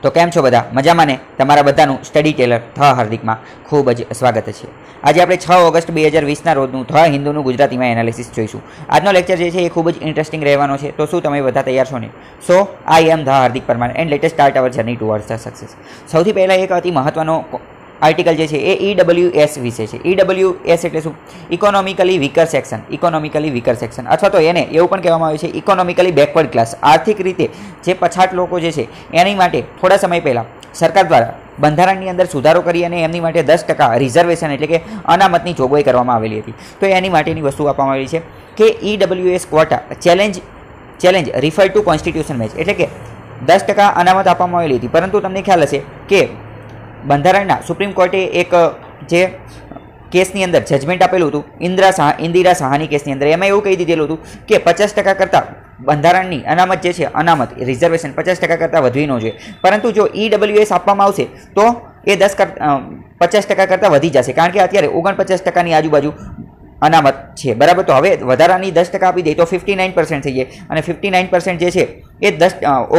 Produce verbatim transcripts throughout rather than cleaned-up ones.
तो केम छो बधा मजामां ने तमारा बधानुं स्टडी टेलर थ हार्दिक में खूब ज स्वागत है। आज आपणे छ ऑगस्ट बे हज़ार वीस ना रोजनुं थ हिंदूनुं गुजराती में एनालिसिस जोईशुं। आजनो लेक्चर जे छे ए खूब ज इंटरेस्टिंग रहेवानो छे। तो शुं तमे बधा तैयार छो ने? सो I am the Hardik Parmar and let us start our journey towards the success. सौथी पहेला एक अति महत्वनो आर्टिकल जे छे ए ईडब्ल्यूएस विषय छे। ईडब्ल्यूएस एटले शुं? Economically weaker section. Economically weaker section अथवा तो एने एवुं पण कहेवामां आवे छे इकोनॉमिकली बेकवर्ड क्लास। आर्थिक रीते जे पछात लोको जे छे एनी माटे थोड़ा समय पहला सरकार द्वारा બંધારણની અંદર સુધારો કરી અને એમની માટે દસ ટકા રિઝર્વેશન એટલે કે અનામતની જોગવાઈ કરવામાં આવેલી હતી। તો એની માટેની વસ્તુ આપવામાં આવેલી છે કે EWS quota challenge challenge refer to constitution match એટલે કે દસ ટકા અનામત આપવામાં આવેલી હતી। પરંતુ તમને ખ્યાલ હશે કે બંધારણના સુપ્રીમ કોર્ટે એક જે केसनी अंदर जजमेंट आपेलू हतुं इंदिरा शाह इंदिरा शाहानी केसनी अंदर एमां एवुं कही दीधेलुं हतुं के पचास टका करता बंधारणनी अनामत जे छे अनामत रिजर्वेशन पचास टका करता वधवी न जोईए। परंतु जो ईडब्ल्यूएस आपवामां आवशे तो ए दस कर पचास टका करता वधी जशे कारण के अत्यारे ओगणपचास टकानी आजुबाजु अनामत है बराबर। तो हवे वधारानी दस टका आपी दे तो फिफ्टी नाइन परसेंट थई जाए अने फिफ्टी नाइन परसेंट जे छे ए दस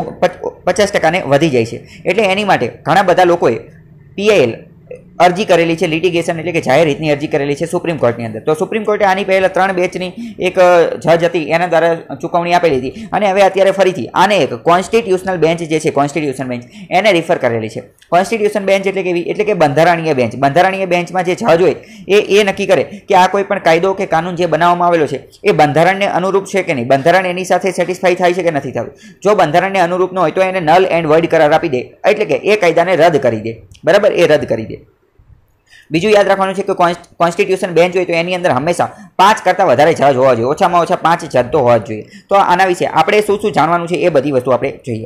पचास टका ने वधी जाय छे। एटले एनी माटे घणा बधा लोकोए पीआईएल अरजी करेली है लिटिगेशन एटले के जाहिर हितनी अरजी करेली है सुप्रीम कोर्टनी अंदर। तो सुप्रीम कोर्टे आनी पहला त्रण बेचनी एक जज हती एना द्वारा चूकवणी आपेली हती अने हवे अत्यारे फरीथी आने एक कॉन्स्टिट्यूशनल बेंच जे छे कॉन्स्टिट्यूशन बेंच एने रिफर करेली है। कॉन्स्टिट्यूशन बेंच एटले केवी एटले के बंधारणीय बेंच। बंधारणीय बेंच में जे जज होय ए ए नक्की करे कि आ कोई पण कायदो के कानून जे बनाववामां आवेलो छे ए बंधारणने अनुरूप छे के नहीं, बंधारण एनी साथे सेटिस्फाई थाय छे के नथी थयुं। जो बंधारणने अनुरूप न होय तो एने नल एंड वॉइड करार आपी दे एटले के ए कायदाने रद्द करी दे बराबर। ए रद्द करी दे। बीजू याद रखवानुं छे कि कॉन्स्टिट्यूशन बेंच होय तो एनी अंदर हमेशा पांच करता वधारे जज होवा जोईए, ओछामां ओछा पांच जज तो होवा ज जोईए। तो आना विषे आपणे शुं शुं जाणवानुं छे ए बधी वस्तु आपणे जोईए।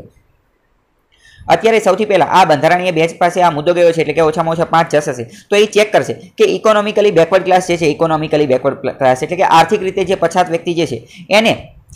अत्यारे सौथी पहला आ बंधारणीय बेंच पासे आ मुद्दो गयो छे एटले के ओछामां ओछा पांच जज हशे तो ए चेक करशे के इकोनॉमिकली बेकवर्ड क्लास जे छे इकोनॉमिकली बेकवर्ड क्लास एटले के आर्थिक रीते जे पछात व्यक्ति जे छे एने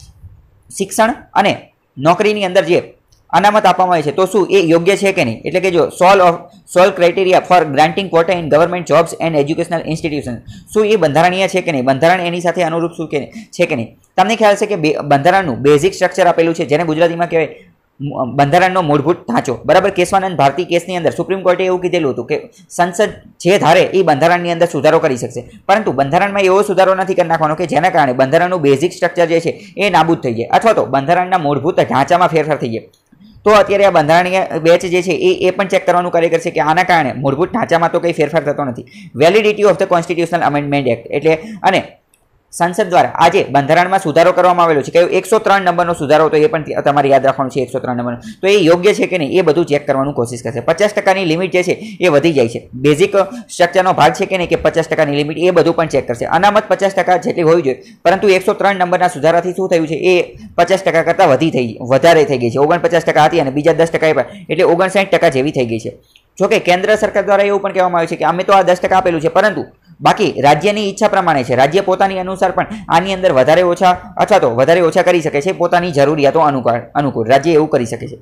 शिक्षण अने नौकरीनी अंदर जे अनामत आपवामां आवे छे तो शुं ए योग्य छे के नहीं। एटले के जो solve of solve criteria for granting quota in government jobs and educational institution शुं ए बंधारणीय छे के नहीं, बंधारण एनी साथे अनुरूप शुं के छे के नहीं। तमने ख्याल छे के बंधारणनुं बेसिक स्ट्रक्चर आपेलुं छे जेने गुजरातीमां कहेवाय बंधारणनो मूलभूत ढांचो बराबर। केशवानंद भारती केसनी अंदर सुप्रीम कोर्टे एवुं कीधेलुं हतुं के संसद जे धारे ए बंधारणनी अंदर सुधारो करी शकशे परंतु बंधारणमां एवो सुधारो नथी करी नाखवानो के जेना कारणे बंधारणनुं बेसिक स्ट्रक्चर जे छे ए नाबूद थई जाय अथवा तो बंधारणना मूलभूत ढांचामां फेरफार थई जाय। तो अत्यारे आ बंधारणीय बेच जे छे ए ए पण चेक करवानुं कार्य करशे के आना कारणे मूलभूत ढांचामां तो कई फेरफार थतो नथी। Validity of the constitutional amendment act एटले अने संसद द्वारा आज बंधारण में सुधारो करवामां आवेलो छे के एक सौ त्रण नंबरनो सुधारो तो ये पण तमारे याद राखवानुं छे एक सौ त्रण नंबर तो ये योग्य छे के नहीं ए बधुं चेक करवानुं कोशिश करशे। पचास टकानी लिमिट जे छे ए वधी जाय छे बेसिक स्ट्रक्चरनो भाग छे के नहीं के पचास टकानी लिमिट ए बधुं पण चेक करशे। अनामत पचास टका जेटली होवी जोईए परंतु एक सौ त्रण नंबरना सुधाराथी शुं थयुं छे ए पचास टका करता वधी थई वधारे थई गई छे। ओगणपचास टका हती अने बीजा दस टका एटले ओगणसाठ टका जेवी थई गई छे। जो कि केन्द्र सरकार द्वारा एवुं पण कहेवामां आवे छे के अमे तो आ दस टका आपेलुं छे परंतु बाकी राज्यनी इच्छा प्रमाणे छे। राज्य पोतानी अनुसार पण आनी अंदर वधारे ओछा अथवा तो वधारे ओछा करी शके छे पोतानी जरूरियातो अनुकूळ अनुकूळ राज्य एवुं करी शके छे।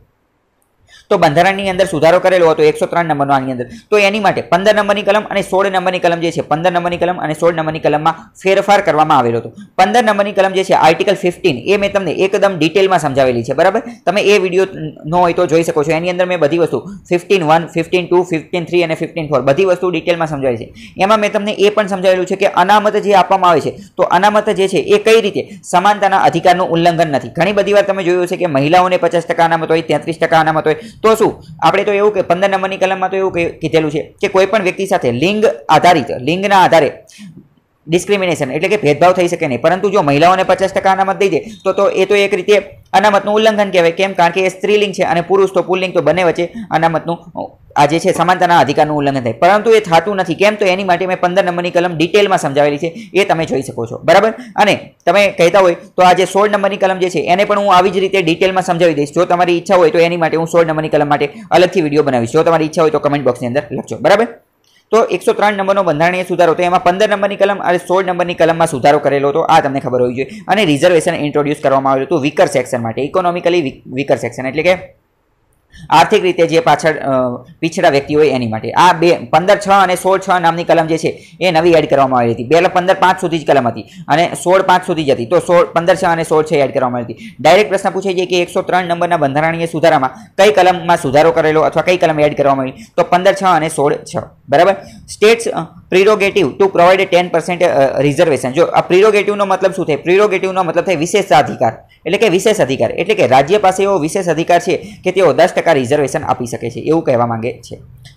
तो बंधारणनी अंदर सुधारो करेलो हतो एक सौ त्रण नंबरनो आनी अंदर तो एनी माटे पंदर नंबरनी कलम अने सोळ नंबरनी कलम जे छे पंदर नंबरनी कलम अने सोळ नंबरनी कलममां फेरफार करवामां आवेलो हतो। पंदर नंबरनी कलम जे छे आर्टिकल फिफ्टीन ए मैं तमने एकदम डिटेलमां समजावेली छे बराबर। तमे ए विडियो न होय तो जोई शको छो। एनी अंदर मैं बधी वस्तु fifteen one fifteen two fifteen three अने फिफ्टीन फोर बधी वस्तु डिटेलमां समजावेली छे। एमां मैं तमने ए पण समजावेलुं छे के अनामत जे आपवामां आवे छे तो अनामत जे छे ए कई रीते समानताना अधिकारनुं उल्लंघन नथी। घणी बधी वार तमे जोयुं छे के महिलाओने पचास टका अनामत होय तेत्रीस टका अनामत होय तो शुं आपणे तो एवुं के पंदर नंबरनी कलममां तो एवुं कीधेलुं छे के कोईपण व्यक्ति साथे लिंग आधारित लिंगना आधारे डिस्क्रिमिनेशन एटले के भेदभाव थई शके नहीं। परंतु जो महिलाओने पचास टका अनामत दई दे तो तो ए तो एक रीते अनामतनुं उल्लंघन कहेवाय केम कारण के स्त्रीलिंग छे अने पुरुष तो पुल्लिंग तो बने वच्चे अनामतनुं आ जे छे समानताना अधिकारनुं उल्लंघन थाय परंतु ए थातुं नथी। केम तो एनी माटे मैं पंदर नंबरनी कलम डिटेलमां समजावेली छे ए तमे जोई शको छो बराबर। अने तमे कहेता होय तो आ जे सोळ नंबरनी कलम जे छे एने पण हुं आवी ज रीते डिटेलमां समजावी दईश। जो तमारी इच्छा होय तो एनी माटे हुं सोळ नंबरनी कलम माटे अलगथी विडियो बनावीश। जो तमारी इच्छा होय तो कमेंट बॉक्सनी अंदर लखजो बराबर। तो एक सौ त्रण नंबरनो बंधारणीय सुधारो तो एमां पंदर नंबरनी कलम अने सोळ नंबरनी कलममां सुधारो करेलो हतो आ तमने खबर होवी जोईए। अने रिजर्वेशन इंट्रोड्यूस करवामां आव्युं हतुं वीकर सेक्शन माटे इकोनॉमिकली वीकर सेक्शन एटले के આર્થિક રીતે જે પાછળ પીછડા વ્યક્તિ હોય એની માટે આ બે પંદર છ અને સોળ છ નામની કલમ જે છે એ નવી એડ કરવામાં આવી હતી. બે પંદર પાંચ સુધી જ કલમ હતી અને સોળ પાંચ સુધી જ હતી. તો સોળ પંદર છ અને સોળ છ એડ કરવામાં આવી હતી. ડાયરેક્ટ પ્રશ્ન પૂછાય છે કે એકસો ત્રણ નંબરના બંધારણીય સુધારામાં કઈ કલમમાં સુધારો કરેલો અથવા કઈ કલમ એડ કરવામાં આવી? તો પંદર છ અને સોળ છ. બરાબર. States prerogative to provide ten percent reservation. જો આ પ્રિરોગેટિવનો મતલબ શું થાય? પ્રિરોગેટિવનો મતલબ થાય વિશેષાધિકાર, એટલે કે વિશેષ અધિકાર, એટલે કે રાજ્ય પાસે એવો વિશેષ અધિકાર છે કે તેઓ દસ ટકા રિઝર્વેશન આપી શકે છે, એવું કહેવા માંગે છે.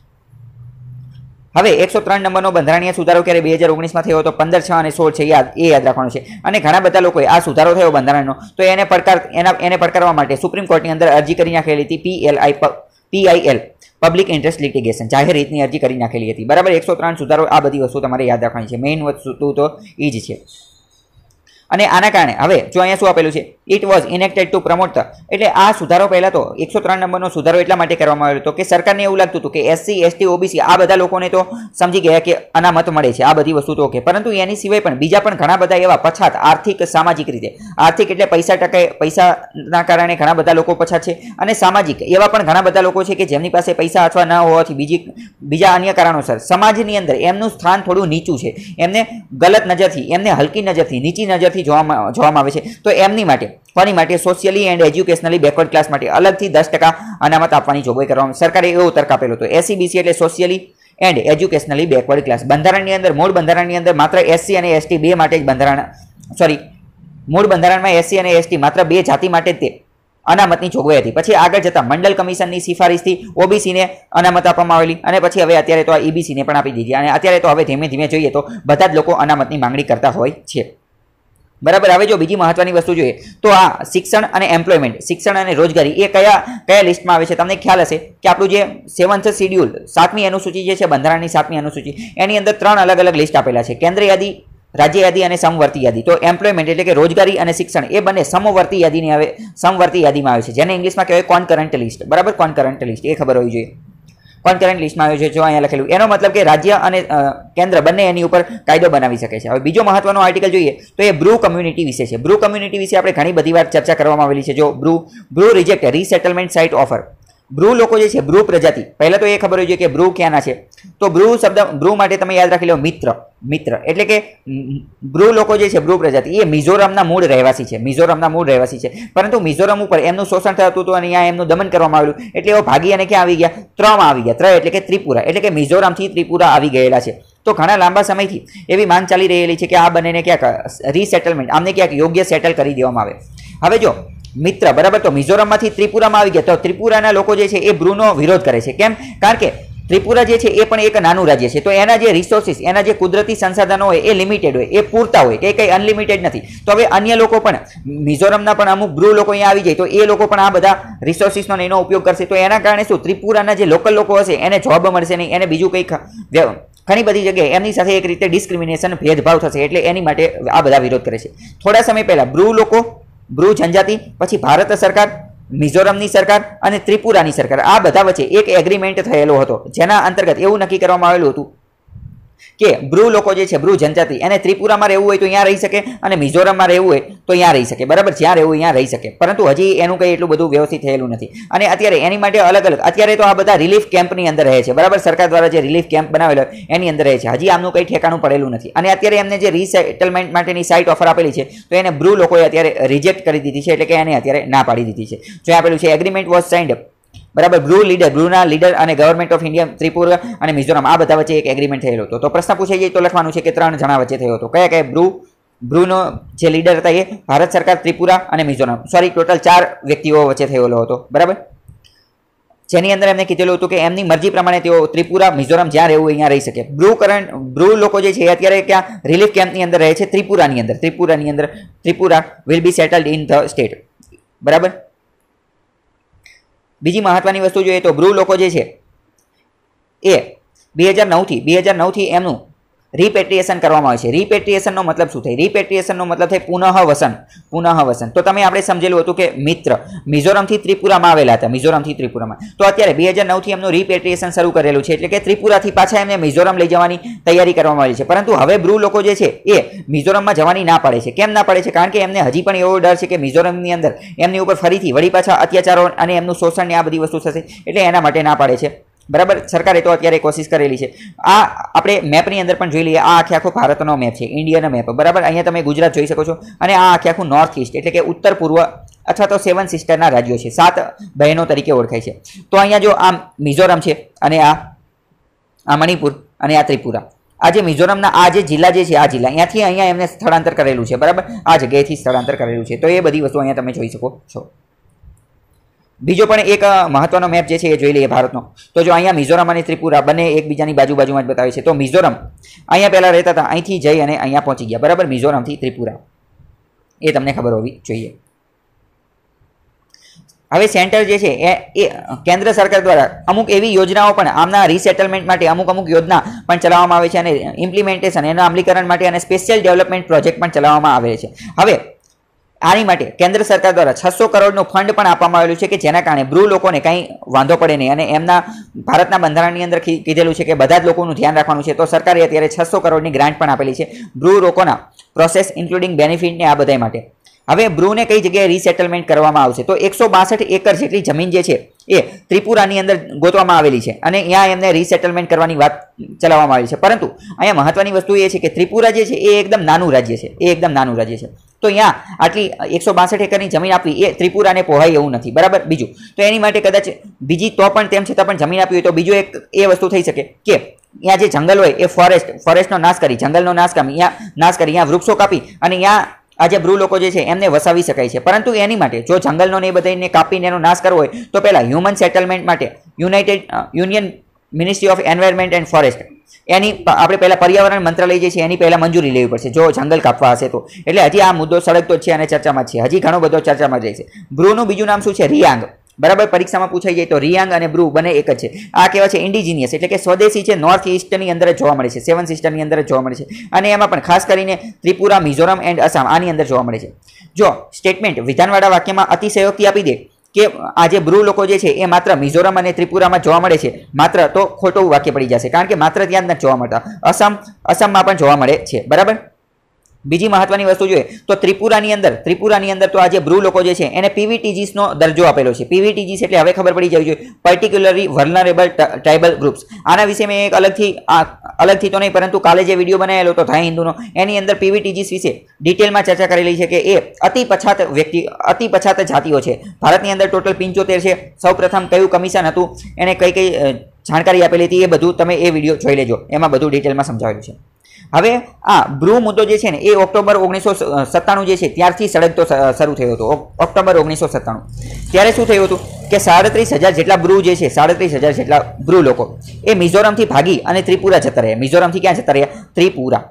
હવે એકસો ત્રણ નંબરનો બંધારણીય સુધારો ક્યારે બે હજાર ઓગણીસમાં થયો હતો? પંદર છ અને સોળ છે, યાદ એ યાદ રાખવાનું છે. અને ઘણા બધા લોકોએ આ સુધારો થયો બંધારણનો તો એને પડકાર એના એને પડકારવા માટે સુપ્રીમ કોર્ટની અંદર અરજી કરી નાખેલી હતી. PLI PIL public interest litigation, જાહેર હિતની અરજી કરી નાખેલી હતી. બરાબર. એકસો ત્રણ સુધારો, આ બધી વસ્તુ તમારે યાદ રાખવાની છે. મેઇન વસ્તુ તો એ જ છે. અને આના કારણે હવે જો અહીંયા શું આપેલું છે? It was enacted to promote the, એટલે આ સુધારો પહેલા તો એકસો ત્રણ નંબરનો સુધારો એટલા માટે કરવામાં આવ્યો હતો કે સરકારને એવું લાગતું હતું કે એસસી એસટી ઓબીસી આ બધા લોકોને તો સમજી ગયા કે અનામત મળે છે, આ બધી વસ્તુ તો ઓકે, પરંતુ એની સિવાય પણ બીજા પણ ઘણા બધા એવા પછાત આર્થિક સામાજિક રીતે, આર્થિક એટલે પૈસા ટકે પૈસાના કારણે ઘણા બધા લોકો પછાત છે, અને સામાજિક એવા પણ ઘણા બધા લોકો છે કે જેમની પાસે પૈસા અથવા ન હોવાથી બીજી બીજા અન્ય કારણોસર સમાજની અંદર એમનું સ્થાન થોડું નીચું છે, એમને ગલત નજરથી, એમને હલકી નજરથી, નીચી નજરથી જોવામાં જોવામાં આવે છે. તો એમની માટે કોની માટે? Socially and educationally backward class માટે અલગથી દસ ટકા અનામત આપવાની જોગવાઈ કરવામાં સરકારે એવો તર્ક આપેલો હતો. એસસીબીસી એટલે socially and educationally backward class. બંધારણની અંદર, મૂળ બંધારણની અંદર માત્ર એસસી અને એસટી બે માટે જ બંધારણ, સોરી મૂળ બંધારણમાં એસસી અને એસટી માત્ર બે જાતિ માટે જ તે અનામતની જોગવાઈ હતી. પછી આગળ જતા મંડળ કમિશનની સિફારિશથી ઓબીસીને અનામત આપવામાં આવેલી, અને પછી હવે અત્યારે તો આ ઈબીસીને પણ આપી દીધી, અને અત્યારે તો હવે ધીમે ધીમે જોઈએ તો બધા જ લોકો અનામતની માંગણી કરતા હોય છે. બરાબર. હવે જો બીજી મહત્વની વસ્તુ જોઈએ તો આ શિક્ષણ અને એમ્પ્લોયમેન્ટ, શિક્ષણ અને રોજગારી એ કયા કયા લિસ્ટમાં આવે છે? તમને ખ્યાલ હશે કે આપણું જે સેવન્થ શિડ્યુલ, સાતમી અનુસૂચિ જે છે બંધારણની સાતમી અનુસૂચિ, એની અંદર ત્રણ અલગ અલગ લિસ્ટ આપેલા છે: કેન્દ્ર યાદી, રાજ્ય યાદી અને સમવર્તી યાદી. તો એમ્પ્લોયમેન્ટ એટલે કે રોજગારી અને શિક્ષણ એ બંને સમવર્તી યાદીની આવે, સમવર્તી યાદીમાં આવે છે, જેને ઇંગ્લિશમાં કહેવાય કોનકરન્ટ લિસ્ટ. બરાબર. કોનકરન્ટ લિસ્ટ એ ખબર હોવી જોઈએ. કોનકરન્ટ લિસ્ટમાં આવ્યો છે, જો અહીંયા લખેલું, એનો મતલબ કે રાજ્ય અને કેન્દ્ર બંને એની ઉપર કાયદો બનાવી શકે છે. હવે બીજો મહત્વનો આર્ટિકલ જોઈએ તો એ બ્રુ કમ્યુનિટી વિશે છે. બ્રુ કમ્યુનિટી વિશે આપણે ઘણી બધી વાર ચર્ચા કરવામાં આવેલી છે. જો Bru Bru reject resettlement site offer. Bru લોકો જે છે, બ્રુ પ્રજાતિ, પહેલા તો એ ખબર હોવી જોઈએ કે બ્રુ ક્યાંના છે. તો બ્રુ શબ્દ, બ્રુ માટે તમે યાદ રાખી લો મિત્ર. મિત્ર એટલે કે બ્રુ લોકો જે છે, બ્રુ પ્રજાતિ, એ મિઝોરમના મૂળ રહેવાસી છે. મિઝોરમના મૂળ રહેવાસી છે, પરંતુ મિઝોરમ ઉપર એમનું શોષણ થતું હતું અને અહીંયા એમનું દમન કરવામાં આવેલું, એટલે એઓ ભાગી અને ક્યાં આવી ગયા? ત્રમાં આવી ગયા. ત્ર એટલે કે ત્રિપુરા, એટલે કે મિઝોરમથી ત્રિપુરા આવી ગયેલા છે. તો ઘણા લાંબા સમયથી એવી માંગ ચાલી રહેલી છે કે આ બંનેને ક્યાંક રીસેટલમેન્ટ, આમને ક્યાંક યોગ્ય સેટલ કરી દેવામાં આવે. હવે જો મિત્ર, બરાબર, તો મિઝોરમમાંથી ત્રિપુરામાં આવી ગયા, તો ત્રિપુરાના લોકો જે છે એ બ્રુનો વિરોધ કરે છે. કેમ? કારણ કે ત્રિપુરા જે છે એ પણ એક નાનું રાજ્ય છે, તો એના જે રિસોર્સિસ, એના જે કુદરતી સંસાધનો હોય એ લિમિટેડ હોય, એ પૂરતા હોય, કે કંઈ અનલિમિટેડ નથી. તો હવે અન્ય લોકો પણ, મિઝોરમના પણ અમુક બ્રુ લોકો અહીંયા આવી જાય તો એ લોકો પણ આ બધા રિસોર્સિસનો એનો ઉપયોગ કરશે. તો એના કારણે શું? ત્રિપુરાના જે લોકલ લોકો હશે એને જોબ મળશે નહીં, એને બીજું કંઈક ઘણી બધી જગ્યાએ એમની સાથે એક રીતે ડિસ્ક્રિમિનેશન, ભેદભાવ થશે, એટલે એની માટે આ બધા વિરોધ કરે છે. થોડા સમય પહેલા બ્રુ લોકો, બ્રુ જનજાતિ, પછી ભારત સરકાર, મિઝોરમની સરકાર અને ત્રિપુરાની સરકાર, આ બધા વચ્ચે એક એગ્રીમેન્ટ થયેલો હતો, જેના અંતર્ગત એવું નક્કી કરવામાં આવેલું હતું કે બ્રુ લોકો જે છે, બ્રુ જનજાતિ, એને ત્રિપુરામાં રહેવું હોય તો અહીંયા રહી શકે, અને મિઝોરમમાં રહેવું હોય તો અહીંયા રહી શકે. બરાબર. જ્યાં રહેવું અહીંયા રહી શકે, પરંતુ હજી એનું કંઈ એટલું બધું વ્યવસ્થિત થયેલું નથી. અને અત્યારે એની માટે અલગ અલગ, અત્યારે તો આ બધા રિલીફ કેમ્પની અંદર રહે છે. બરાબર. સરકાર દ્વારા જે રિલીફ કેમ્પ બનાવેલો એની અંદર રહે છે. હજી આમનું કંઈ ઠેકાણું પડેલું નથી. અને અત્યારે એમને જે રીસેટલમેન્ટ માટેની સાઇટ ઓફર આપેલી છે તો એને બ્રુ લોકોએ અત્યારે રિજેક્ટ કરી દીધી છે, એટલે કે એને અત્યારે ના પાડી દીધી છે. જો આપેલું છે એગ્રીમેન્ટ વોઝ સાઇન્ડ, બરાબર, બ્રુ લીડર, બ્રુના લીડર અને ગવર્મેન્ટ ઓફ ઇન્ડિયા, ત્રિપુરા અને મિઝોરમ, આ બધા વચ્ચે એક એગ્રીમેન્ટ થયેલો હતો. તો પ્રશ્ન પૂછાઈ જાય તો લખવાનું છે કે ત્રણ જણા વચ્ચે થયો હતો. કયા કયા? બ્રુ, બ્રુનો જે લીડર હતા એ ભારત સરકાર, ત્રિપુરા અને મિઝોરમ, સોરી ટોટલ ચાર વ્યક્તિઓ વચ્ચે થયેલો હતો. બરાબર. જેની અંદર એમને કીધેલું હતું કે એમની મરજી પ્રમાણે તેઓ ત્રિપુરા, મિઝોરમ જ્યાં રહેવું અહીંયા રહી શકે. બ્રુ કરંટ બ્રુ લોકો જે છે અત્યારે ક્યાં રિલીફ કેમ્પની અંદર રહે છે? ત્રિપુરાની અંદર. ત્રિપુરાની અંદર Tripura will be settled in the state. બરાબર. બીજી મહત્વની વસ્તુ જોઈએ તો બ્રુ લોકો જે છે એ બે હજાર નવથી બે હજાર નવથી એમનું રિપેટ્રિએશન કરવામાં આવે છે. રિપેટ્રિએશનનો મતલબ શું થાય? રિપેટ્રિએશનનો મતલબ થાય પુનઃવસન. પુનઃવસન તો તમે આપણે સમજેલું હતું કે મિત્ર મિઝોરમથી ત્રિપુરામાં આવેલા હતા, મિઝોરમથી ત્રિપુરામાં. તો અત્યારે બે હજાર નવથી એમનું રિપેટ્રિએશન શરૂ કરેલું છે, એટલે કે ત્રિપુરાથી પાછા એમને મિઝોરમ લઈ જવાની તૈયારી કરવામાં આવી છે. પરંતુ હવે બ્રુ લોકો જે છે એ મિઝોરમમાં જવાની ના પાડે છે. કેમ ના પાડે છે? કારણ કે એમને હજી પણ એવો ડર છે કે મિઝોરમની અંદર એમની ઉપર ફરીથી વળી પાછા અત્યાચારો અને એમનું શોષણ ને આ બધી વસ્તુ થશે, એટલે એના માટે ના પાડે છે. બરાબર. સરકારે તો અત્યારે કોશિશ કરેલી છે. આ આપણે મેપની અંદર પણ જોઈ લઈએ. આ આખે આખો ભારતનો મેપ છે, ઇન્ડિયાનો મેપ. બરાબર. અહીંયા તમે ગુજરાત જોઈ શકો છો અને આ આખે આખું નોર્થ ઈસ્ટ એટલે કે ઉત્તર પૂર્વ અથવા તો સેવન સિસ્ટરના રાજ્યો છે, સાત બહેનો તરીકે ઓળખાય છે. તો અહીંયા જો આ મિઝોરમ છે અને આ આ મણિપુર અને આ ત્રિપુરા. આ જે મિઝોરમના આ જે જિલ્લા જે છે, આ જિલ્લા અહીંયાથી અહીંયા એમને સ્થળાંતર કરેલું છે. બરાબર. આ જગ્યાએથી સ્થળાંતર કરેલું છે. તો એ બધી વસ્તુ અહીંયા તમે જોઈ શકો છો. બીજો પણ એક મહત્વનો મેપ જે છે એ જોઈ લઈએ ભારતનો. તો જો અહીંયા મિઝોરમ અને ત્રિપુરા બંને એકબીજાની બાજુ બાજુમાં જ બતાવે છે. તો મિઝોરમ અહીંયા પહેલાં રહેતા હતા, અહીંથી જઈ અને અહીંયા પહોંચી ગયા. બરાબર. મિઝોરમથી ત્રિપુરા, એ તમને ખબર હોવી જોઈએ. હવે સેન્ટર જે છે એ એ કેન્દ્ર સરકાર દ્વારા અમુક એવી યોજનાઓ પણ આમના રીસેટલમેન્ટ માટે અમુક અમુક યોજના પણ ચલાવવામાં આવે છે અને ઇમ્પ્લિમેન્ટેશન એના અમલીકરણ માટે અને સ્પેશિયલ ડેવલપમેન્ટ પ્રોજેક્ટ પણ ચલાવવામાં આવે છે. હવે આની માટે કેન્દ્ર સરકાર દ્વારા છસો કરોડનું ફંડ પણ આપવામાં આવેલું છે કે જેના કારણે બ્રુ લોકોને કંઈ વાંધો પડે નહીં. અને એમના ભારતના બંધારણની અંદર કીધેલું છે કે બધા જ લોકોનું ધ્યાન રાખવાનું છે. તો સરકારે અત્યારે છસો કરોડની ગ્રાન્ટ પણ આપેલી છે બ્રુ લોકોના પ્રોસેસ ઇન્ક્લુડિંગ બેનિફિટને આ બધા માટે. હવે બ્રુને કઈ જગ્યાએ રીસેટલમેન્ટ કરવામાં આવશે? તો એકસો બાસઠ એકર જેટલી જમીન જે છે એ ત્રિપુરાની અંદર ગોતવામાં આવેલી છે અને ત્યાં એમને રીસેટલમેન્ટ કરવાની વાત ચલાવવામાં આવી છે. પરંતુ અહીંયા મહત્વની વસ્તુ એ છે કે ત્રિપુરા જે છે એ એકદમ નાનું રાજ્ય છે, એ એકદમ નાનું રાજ્ય છે. તો અહીંયા આટલી એકસો બાસઠ એકરની જમીન આપવી એ ત્રિપુરાને પોહાય એવું નથી. બરાબર. બીજું તો એની માટે કદાચ બીજી તો પણ તેમ છતાં પણ જમીન આપવી હોય તો બીજું એક એ વસ્તુ થઈ શકે કે અહીંયા જે જંગલ હોય એ ફોરેસ્ટ ફોરેસ્ટનો નાશ કરી, જંગલનો નાશ કરી, અહીંયા નાશ કરી, અહીંયા વૃક્ષો કાપી અને અહીંયા આ જે બ્રુ લોકો જે છે એમને વસાવી શકાય છે. પરંતુ એની માટે જો જંગલનો ને એ બધાને કાપીને એનો નાશ કરવો હોય તો પહેલાં હ્યુમન સેટલમેન્ટ માટે united union ministry of environment and forest એની આપણે પહેલાં પર્યાવરણ મંત્રાલય જે છે એની પહેલાં મંજૂરી લેવી પડશે જો જંગલ કાપવા હશે તો. એટલે હજી આ મુદ્દો સળગતો જ છે અને ચર્ચામાં જ છે, હજી ઘણો બધો ચર્ચામાં જાય છે. બ્રુનું બીજું નામ શું છે? રિયાંગ. બરાબર. પરીક્ષામાં પૂછાઈ જાય તો રિયાંગ અને બ્રુ બંને એક જ છે. આ કહેવાય છે ઇન્ડિજિનિયસ એટલે કે સ્વદેશી છે, નોર્થ ઈસ્ટની અંદર જ જોવા મળે છે, સેવન સિસ્ટરની અંદર જ જોવા મળે છે. અને એમાં પણ ખાસ કરીને ત્રિપુરા, મિઝોરમ એન્ડ આસામ આની અંદર જોવા મળે છે. જો સ્ટેટમેન્ટ વિધાનવાળા વાક્યમાં અતિશયોક્તિ આપી દે કે આ જે બ્રુ લોકો જે છે એ માત્ર મિઝોરમ અને ત્રિપુરામાં જોવા મળે છે માત્ર, તો ખોટું વાક્ય પડી જશે. કારણ કે માત્ર ત્યાં જ નથી જોવા મળતા, અસમ અસમમાં પણ જોવા મળે છે. બરાબર. બીજી મહત્વની વસ્તુ જોઈએ તો ત્રિપુરાની અંદર ત્રિપુરાની અંદર તો આ જે બ્રુ લોકો જે છે એને પીવીટીજીસનો દરજ્જો આપેલો છે. પીવીટીજીસ એટલે હવે ખબર પડી જવી જોઈએ પર્ટિક્યુલરલી વલ્નરેબલ ટ્રાઇબલ ગ્રુપ્સ. આના વિશે મેં એક અલગથી અલગથી તો નહીં પરંતુ કાલે જે વિડીયો બનાવેલો હતો થાય હિન્દુનો એની અંદર પીવીટીજીસ વિશે ડિટેલમાં ચર્ચા કરેલી છે કે એ અતિ પછાત વ્યક્તિ અતિ પછાત જાતિઓ છે. ભારતની અંદર ટોટલ પંચોતેર છે. સૌપ્રથમ કયું કમિશન હતું એને કઈ કઈ જાણકારી આપેલી હતી એ બધું તમે એ વિડીયો જોઈ લેજો, એમાં બધું ડિટેલમાં સમજાવેલું છે. હવે આ બ્રુ મુદ્દો જે છે ને એ ઓક્ટોબર ઓગણીસો સત્તાણું જે છે ત્યારથી સળગતો શરૂ થયો હતો. ઓક્ટોબર ઓગણીસો સત્તાણું ત્યારે શું થયું હતું કે સાડત્રીસ હજાર જેટલા બ્રુ જે છે સાડત્રીસ હજાર જેટલા બ્રુ લોકો એ મિઝોરમથી ભાગી અને ત્રિપુરા જતા રહ્યા. મિઝોરમથી ક્યાં જતા રહ્યા? ત્રિપુરા.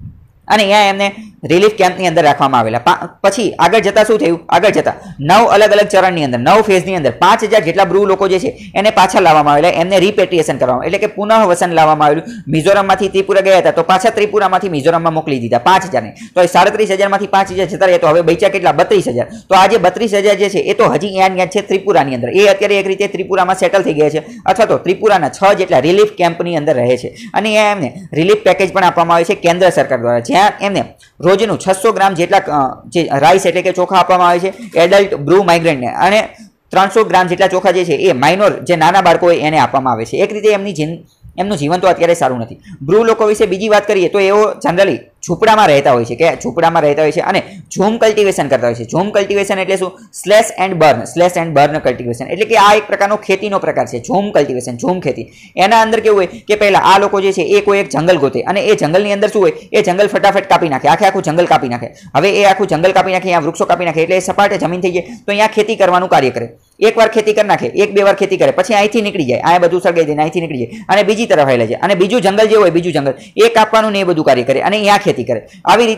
અને અહીંયા એમને રિલીફ કેમ્પની અંદર રાખવામાં આવેલા. પછી આગળ જતાં શું થયું? આગળ જતાં નવ અલગ અલગ ચરણની અંદર નવ ફેઝની અંદર પાંચ હજાર જેટલા બ્રુ લોકો જે છે એને પાછા લાવવામાં આવેલા, એમને રિપેટ્રિએશન કરવામાં એટલે કે પુનઃવસન લાવવામાં આવેલું. મિઝોરમમાંથી ત્રિપુરા ગયા હતા તો પાછા ત્રિપુરામાંથી મિઝોરમમાં મોકલી દીધા પાંચ હજારને. તો એ સાડત્રીસ હજારમાંથી પાંચ હજાર જતા રહ્યા તો હવે બચ્યા કેટલા? બત્રીસ હજાર. તો આ જે બત્રીસ હજાર જે છે એ તો હજી અહીંયા ત્યાં છે ત્રિપુરાની અંદર. એ અત્યારે એક રીતે ત્રિપુરામાં સેટલ થઈ ગયા છે અથવા તો ત્રિપુરાના છ જેટલા રિલીફ કેમ્પની અંદર રહે છે અને અહીંયા એમને રિલીફ પેકેજ પણ આપવામાં આવે છે કેન્દ્ર સરકાર દ્વારા, જ્યાં એમને રોજનું છસો ગ્રામ જેટલા જે રાઈસ એટલે કે ચોખા આપવામાં આવે છે એડલ્ટ બ્રુ માઇગ્રન્ટને અને ત્રણસો ગ્રામ જેટલા ચોખા જે છે એ માઇનોર જે નાના બાળકો હોય એને આપવામાં આવે છે. એક રીતે એમની એમનું જીવન તો અત્યારે સારું નથી. બ્રુ લોકો વિશે બીજી વાત કરીએ તો એઓ જનરલી ઝૂંપડામાં રહેતા હોય છે કે ઝૂંપડામાં રહેતા હોય છે અને ઝૂમ કલ્ટિવેશન કરતા હોય છે. ઝૂમ કલ્ટિવેશન એટલે શું? Slash and burn slash and burn cultivation એટલે કે આ એક પ્રકારનો ખેતીનો પ્રકાર છે. ઝૂમ કલ્ટિવેશન, ઝૂમ ખેતી. એના અંદર કેવું હોય કે પહેલા આ લોકો જે છે એ કોઈ એક જંગલ ગોતે અને એ જંગલની અંદર શું હોય એ જંગલ ફટાફટ કાપી નાખે, આખે આખું જંગલ કાપી નાખે. હવે એ આખું જંગલ કાપી નાખે, અહીંયા વૃક્ષો કાપી નાખે એટલે એ સપાટે જમીન થઈ જાય તો અહીંયા ખેતી કરવાનું કાર્ય કરે. એક વાર ખેતી કરી નાખે, એક બે વાર ખેતી કરે, પછી અહીંથી નીકળી જાય, આ બધું સળગાઈ દઈને અહીંથી નીકળી જાય અને બીજી તરફ હાલે છે અને બીજું જંગલ જે હોય બીજું જંગલ એ કાપવાનું ને એ બધું કાર્ય કરે અને અહીંયા ખેતી કરે. આવી રીતે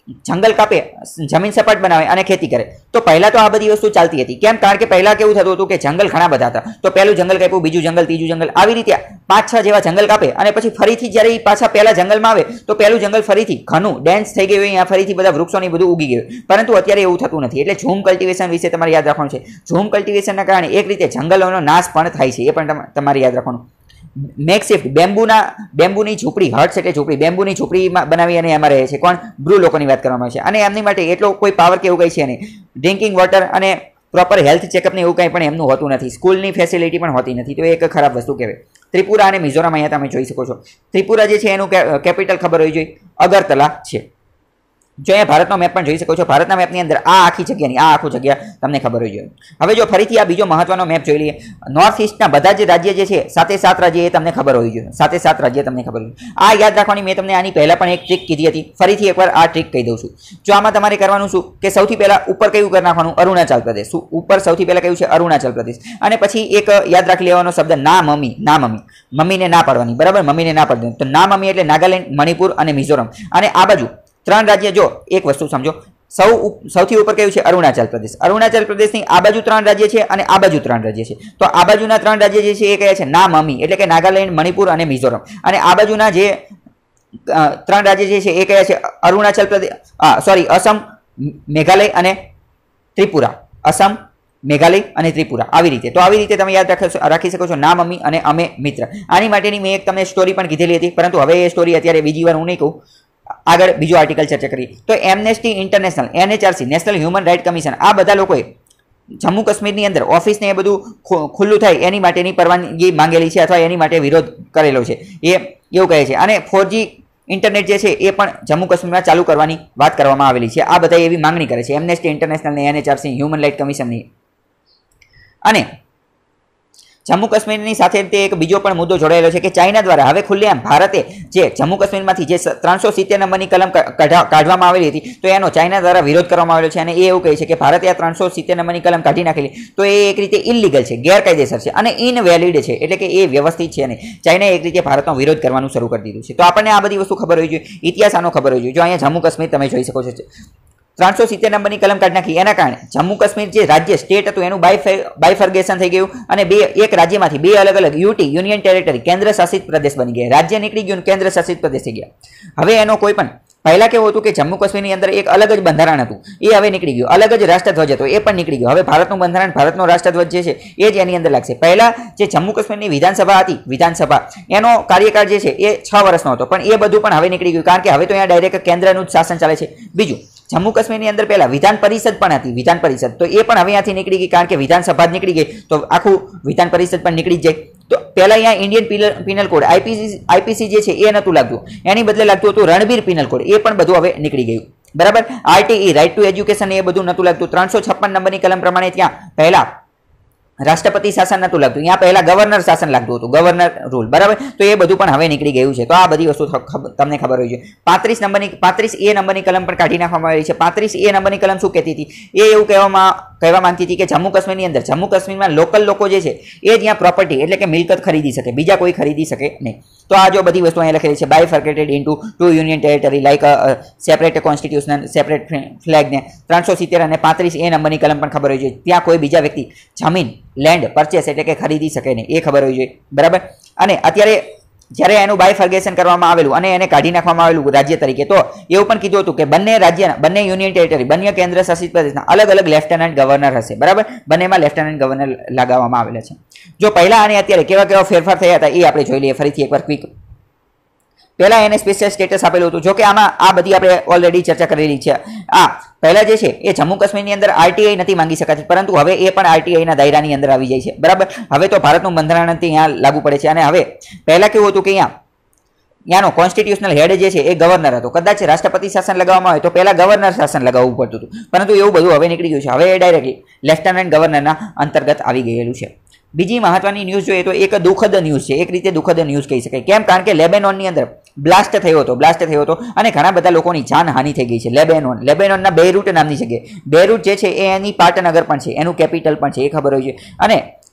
જંગલ કાપે, જમીન સપાટ બનાવે અને ખેતી કરે. તો પહેલા તો આ બધી વસ્તુ ચાલતી હતી. કેમ? કારણ કે પહેલા કેવું થતું હતું કે જંગલ ઘણા બધા હતા. તો પહેલું જંગલ કાપ્યું, બીજું જંગલ, ત્રીજું જંગલ, આવી રીતે પાંચ છ જેવા જંગલ કાપે અને પછી ફરીથી જ્યારે એ પાછા પહેલા જંગલમાં આવે તો પહેલું જંગલ ફરીથી ઘણું ડેન્સ થઈ ગયું, અહીંયા ફરીથી બધા વૃક્ષોની બધું ઉગી ગયું. પરંતુ અત્યારે એવું થતું નથી. એટલે ઝૂમ કલ્ટિવેશન વિશે તમારે યાદ રાખવાનું છે. ઝૂમ કલ્ટિવેશનના કારણે એક રીતે જંગલોનો નાશ પણ થાય છે, એ પણ તમારે યાદ રાખવાનું. મેકશિફ્ટ બેમ્બુના બેમ્બુની ઝૂંપડી, હટ્સ એટલે ઝૂંપડી, બેમ્બુની ઝૂંપડીમાં બનાવી અને એમાં રહે છે. કોણ? બ્રુ લોકોની વાત કરવામાં આવે છે. અને એમની માટે એટલો કોઈ પાવર કે એવું કંઈ છે નહીં. ડ્રિંકિંગ વોટર અને પ્રોપર હેલ્થ ચેકઅપને એવું કંઈ પણ એમનું હોતું નથી. સ્કૂલની ફેસિલિટી પણ હોતી નથી. તો એ એક ખરાબ વસ્તુ કહેવાય. ત્રિપુરા અને મિઝોરમ અહીંયા તમે જોઈ શકો છો. ત્રિપુરા જે છે એનું કેપિટલ ખબર હોવી જોઈએ, અગરતલા છે. જો અહીંયા ભારતનો મેપ પણ જોઈ શકો છો. ભારતના મેપની અંદર આ આખી જગ્યાની આ આખું જગ્યા તમને ખબર હોવી જોઈએ. હવે જો ફરીથી આ બીજો મહત્વનો મેપ જોઈ લઈએ. નોર્થ ઇસ્ટના બધા જ રાજ્ય જે છે, સાતે સાત રાજ્ય એ તમને ખબર હોવી જોઈએ. સાતે સાત રાજ્ય તમને ખબર હોવી જોઈએ. આ યાદ રાખવાની મેં તમને આની પહેલા પણ એક ટ્રીક કીધી હતી. ફરીથી એકવાર આ ટ્રીક કહી દઉં છું. જો આમાં તમારે કરવાનું શું કે સૌથી પહેલા ઉપર કયું કરી નાખવાનું? અરુણાચલ પ્રદેશ. શું ઉપર સૌથી પહેલા કયું છે? અરુણાચલ પ્રદેશ. અને પછી એક યાદ રાખી લેવાનો શબ્દ ના મમ્મી. ના મમ્મી, મમ્મીને ના પાડવાની, બરાબર? મમ્મીને ના પાડવાની. તો ના મમ્મી એટલે નાગાલેન્ડ, મણિપુર અને મિઝોરમ. અને આ બાજુ ત્રણ રાજ્ય. જો એક વસ્તુ સમજો, સૌ સૌથી ઉપર કયું છે? અરુણાચલ પ્રદેશ. અરુણાચલ પ્રદેશની આ બાજુ ત્રણ રાજ્ય છે અને આ બાજુ ત્રણ રાજ્ય છે. તો આ બાજુના ત્રણ રાજ્ય જે છે એ કયા છે? ના મમ્મી એટલે કે નાગાલેન્ડ, મણિપુર અને મિઝોરમ. અને આ બાજુના જે ત્રણ રાજ્ય જે છે એ કયા છે? અરુણાચલ પ્રદેશ, સોરી અસમ, મેઘાલય અને ત્રિપુરા. અસમ, મેઘાલય અને ત્રિપુરા, આવી રીતે. તો આવી રીતે તમે યાદ રાખી શકો છો, ના મમ્મી અને અમે મિત્ર. આની માટેની મેં એક તમને સ્ટોરી પણ કીધેલી હતી, પરંતુ હવે એ સ્ટોરી અત્યારે બીજી વાર હું નહીં કહું. આગળ બીજો આર્ટિકલ ચર્ચા કરી. તો amnesty international, NHRC, national human right commission, આ બધા લોકોએ જમ્મુ કાશ્મીરની અંદર ઓફિસને એ બધું ખુલ્લું થાય એની માટેની પરવાનગી માંગેલી છે અથવા એની માટે વિરોધ કરેલો છે, એ એવું કહે છે. અને ફોરજી ઇન્ટરનેટ જે છે એ પણ જમ્મુ કાશ્મીરમાં ચાલુ કરવાની વાત કરવામાં આવેલી છે. આ બધા એવી માંગણી કરે છે એમનેસ્ટી ઇન્ટરનેશનલની, એનએચઆરસી, હ્યુમન રાઇટ કમિશનની. અને જમ્મુ કાશ્મીરની સાથે તે એક બીજો પણ મુદ્દો જોડાયેલો છે કે ચાઇના દ્વારા હવે ખુલ્લેઆમ ભારતે જે જમ્મુ કાશ્મીરમાંથી જે ત્રણસો સિત્તેર નંબરની કલમ કાઢવામાં આવેલી હતી તો એનો ચાઇના દ્વારા વિરોધ કરવામાં આવેલો છે. અને એ એવું કહે છે કે ભારતે આ ત્રણસો સિત્તેર નંબરની કલમ કાઢી નાખેલી તો એ એક રીતે ઇલીગલ છે, ગેરકાયદેસર છે અને ઇનવેલિડ છે, એટલે કે એ વ્યવસ્થિત છે નહીં. ચાઇનાએ એક રીતે ભારતનો વિરોધ કરવાનું શરૂ કરી દીધું છે. તો આપણને આ બધી વસ્તુ ખબર હોવી જોઈએ, ઇતિહાસ આનો ખબર હોવી જોઈએ. જો અહીંયા જમ્મુ કાશ્મીર તમે જોઈ શકો છો, ત્રણસો સિત્તેર નંબરની કલમ કાઢી નાખી, એના કારણે જમ્મુ કાશ્મીર જે રાજ્ય સ્ટેટ હતું એનું બાયફર્ગેશન થઈ ગયું અને બે એક રાજ્યમાંથી બે અલગ અલગ યુટી, યુનિયન ટેરેટરી, કેન્દ્ર શાસિત પ્રદેશ બની ગયા. રાજ્ય નીકળી ગયું, કેન્દ્ર શાસિત પ્રદેશ થઈ ગયા. હવે એનો કોઈ પણ પહેલા કેવું હતું કે જમ્મુ કાશ્મીરની અંદર એક અલગ જ બંધારણ હતું, એ હવે નીકળી ગયું. અલગ જ રાષ્ટ્રધ્વજ હતો, એ પણ નીકળી ગયો. હવે ભારતનું બંધારણ, ભારતનો રાષ્ટ્રધ્વજ જે છે એ જ એની અંદર લાગશે. પહેલા જે જમ્મુ કાશ્મીરની વિધાનસભા હતી, વિધાનસભા એનો કાર્યકાળ જે છે એ છ વર્ષનો હતો, પણ એ બધું પણ હવે નીકળી ગયું, કારણ કે હવે તો અહીંયા ડાયરેક્ટ કેન્દ્રનું જ શાસન ચાલે છે. બીજું, જમ્મુ કાશ્મીરની અંદર પહેલા વિધાન પરિષદ પણ હતી, વિધાન પરિષદ, તો એ પણ હવે અહીંયાથી નીકળી ગઈ, કારણ કે વિધાનસભા જ નીકળી ગઈ તો આખું વિધાન પરિષદ પણ નીકળી જ જાય. તો પહેલા અહીંયા Indian penal code IPC IPC જે છે એ નહોતું લાગતું, એની બદલે લાગતું હતું રણબીર પિનલ કોડ, એ પણ બધું હવે નીકળી ગયું. બરાબર. આરટીઈ, રાઇટ ટુ એજ્યુકેશન, એ બધું નહોતું લાગતું. ત્રણસો છપ્પન નંબરની કલમ પ્રમાણે ત્યાં પહેલા રાષ્ટ્રપતિ શાસન નહોતું લાગતું, અહીંયા પહેલા ગવર્નર શાસન લાગતું હતું, ગવર્નર રૂલ. બરાબર. તો એ બધું પણ હવે નીકળી ગયું છે. તો આ બધી વસ્તુ તમને ખબર હોય છે. પાંત્રીસ નંબરની પાંત્રીસ એ નંબરની કલમ પણ કાઢી નાખવામાં આવી છે. પાંત્રીસ એ નંબરની કલમ શું કહેતી હતી? એ એવું કહેવામાં કહેવા માંગતી હતી કે જમ્મુ કાશ્મીરની અંદર, જમ્મુ કાશ્મીરમાં લોકલ લોકો જે છે એ જ્યાં પ્રોપર્ટી એટલે કે મિલકત ખરીદી શકે, બીજા કોઈ ખરીદી શકે નહીં. તો આ જો બધી વસ્તુ અહીંયા લખેલી છે, bifurcated into two union territory like separate constitutional, separate flag ને ત્રણસો સિત્તેર અને પાંત્રીસ એ નંબરની કલમ પણ ખબર હોય છે. ત્યાં કોઈ બીજા વ્યક્તિ જમીન, લેન્ડ પરચેસ એટલે કે ખરીદી શકે નહીં, એ ખબર હોવી જોઈએ. બરાબર. અને અત્યારે જ્યારે એનું બાયફર્ગેશન કરવામાં આવેલું અને એને કાઢી નાખવામાં આવેલું રાજ્ય તરીકે, તો એવું પણ કીધું હતું કે બંને રાજ્યના, બંને યુનિયન ટેરેટરી, બંને કેન્દ્ર શાસિત પ્રદેશના અલગ અલગ લેફ્ટનન્ટ ગવર્નર હશે. બરાબર. બંનેમાં લેફ્ટનન્ટ ગવર્નર લગાવવામાં આવેલા છે. જો પહેલા અને અત્યારે કેવા કેવા ફેરફાર થયા હતા એ આપણે જોઈ લઈએ ફરીથી એકવાર ક્વિક. પહેલા એને સ્પેશિયલ સ્ટેટસ આપેલું હતું, જો કે આમાં આ બધી આપણે ઓલરેડી ચર્ચા કરેલી છે. આ પહેલા જે છે એ જમ્મુ કાશ્મીરની અંદર આરટીઆઈ નથી માંગી શકાતી, પરંતુ હવે એ પણ આરટીઆઈના દાયરાની અંદર આવી જાય છે. બરાબર. હવે તો ભારતનું બંધારણ અહીંયા લાગુ પડે છે. અને હવે પહેલા કેવું હતું કે અહીંયા ત્યાંનો કોન્સ્ટિટ્યુશનલ હેડ જે છે એ ગવર્નર હતો. કદાચ રાષ્ટ્રપતિ શાસન લગાવવામાં આવે તો પહેલા ગવર્નર શાસન લગાવવું પડતું હતું, પરંતુ એવું બધું હવે નીકળી ગયું છે. હવે એ ડાયરેક્ટલી લેફ્ટનન્ટ ગવર્નરના અંતર્ગત આવી ગયેલું છે. બીજી મહત્વની ન્યૂઝ જોઈએ તો એક દુઃખદ ન્યૂઝ છે, એક રીતે દુઃખદ ન્યૂઝ કહી શકાય. કેમ? કારણ કે લેબેનોનની અંદર બ્લાસ્ટ થયો હતો, બ્લાસ્ટ થયો હતો અને ઘણા બધા લોકોની જાનહાનિ થઈ ગઈ છે. લેબેનોન, લેબેનોનના બેરૂટ નામની જગ્યાએ, બેરૂટ જે છે એ એની પાટનગર પણ છે, એનું કેપિટલ પણ છે, એ ખબર હોય છે. અને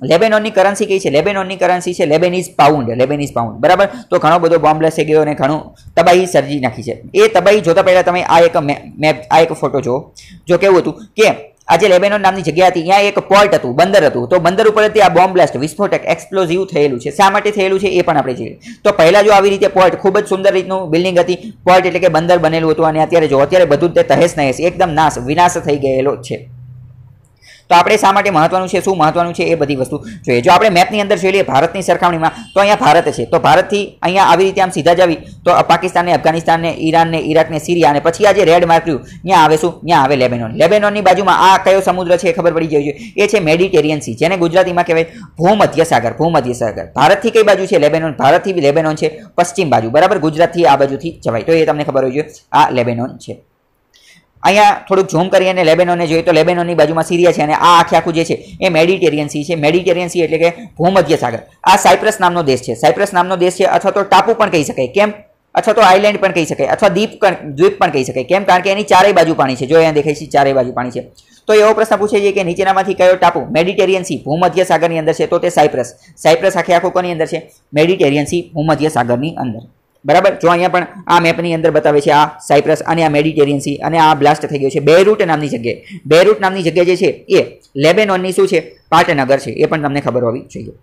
લેબેનોનની કરન્સી કઈ છે? લેબેનોનની કરન્સી છે લેબેનીઝ પાઉન્ડ, લેબેનીઝ પાઉન્ડ, બરાબર. તો ઘણો બધો બોમ્બ બ્લાસ્ટ થઈ ગયો અને ઘણું તબાહી સર્જી નાખી છે. એ તબાહી જોતા પહેલા તમે આ એક મેપ, આ એક ફોટો જુઓ. જો કેવું હતું કે આ જે લેબેનોન નામની જગ્યા હતી ત્યાં એક પોર્ટ હતું, બંદર હતું. તો બંદર ઉપરથી આ બોમ્બ બ્લાસ્ટ, વિસ્ફોટક, એક્સપ્લોઝિવ થયેલું છે. શા માટે થયેલું છે એ પણ આપણે જોઈએ. તો પહેલા જો આવી રીતે પોર્ટ, ખૂબ જ સુંદર રીતનું બિલ્ડિંગ હતી, પોર્ટ એટલે કે બંદર બનેલું હતું, અને અત્યારે જો અત્યારે બધું તે તહેસ નહેસ, એકદમ નાશ, વિનાશ થઈ ગયેલો છે. તો આપણે શા માટે મહત્વનું છે, શું મહત્વનું છે એ બધી વસ્તુ જોઈએ. જો આપણે મેપની અંદર જોઈ લઈએ ભારતની સરખામણીમાં, તો અહીંયા ભારત છે. તો ભારતથી અહીંયા આવી રીતે આમ સીધા જ આવી તો પાકિસ્તાનને, અફઘાનિસ્તાનને, ઈરાનને, ઈરાકને, સિરિયા, અને પછી આ જે રેડ માર્ક રહ્યું ત્યાં આવે શું? ત્યાં આવે લેબેનોન. લેબેનોનની બાજુમાં આ કયો સમુદ્ર છે એ ખબર પડી જવી જોઈએ. એ છે મેડિટેરિયન સી, જેને ગુજરાતીમાં કહેવાય ભૂમધ્ય સાગર. ભૂમધ્ય સાગર. ભારતથી કઈ બાજુ છે લેબેનોન? ભારતથી લેબેનોન છે પશ્ચિમ બાજુ, બરાબર. ગુજરાતથી આ બાજુથી જવાય. તો એ તમને ખબર હોવી જોઈએ આ લેબેનોન છે. અહીંયા થોડુંક ઝૂમ કરી અને લેબેનોનને જોઈએ તો લેબેનોનની બાજુમાં સિરિયા છે, અને આ આખે આખું જે છે એ મેડિટેરિયન સી છે. મેડિટેરિયન સી એટલે કે ભૂમધ્ય સાગર. આ સાયપ્રસ નામનો દેશ છે. સાયપ્રસ નામનો દેશ છે, અથવા તો ટાપુ પણ કહી શકાય. કેમ? અથવા તો આઇલેન્ડ પણ કહી શકાય, અથવા દ્વીપ દ્વીપ પણ કહી શકાય. કેમ? કારણ કે એની ચારેય બાજુ પાણી છે. જો અહીંયા દેખાય છે ચારેય બાજુ પાણી છે. તો એવો પ્રશ્ન પૂછે છે કે નીચેનામાંથી કયો ટાપુ મેડિટેરિયન સી ભૂમધ્ય સાગરની અંદર છે? તો તે સાયપ્રસ. સાયપ્રસ આખે આખું કોની અંદર છે? મેડિટેરિયન સી ભૂમધ્ય સાગરની અંદર, બરાબર. જો અહીંયા પણ આ મેપની અંદર બતાવે છે આ સાયપ્રસ અને આ મેડિટેરિયન સી, અને આ બ્લાસ્ટ થઈ ગયો છે બેરૂટ નામની જગ્યાએ. બેરૂટ નામની જગ્યા જે છે એ લેબેનોનની શું છે? પાટનગર છે. એ પણ તમને ખબર હોવી જોઈએ.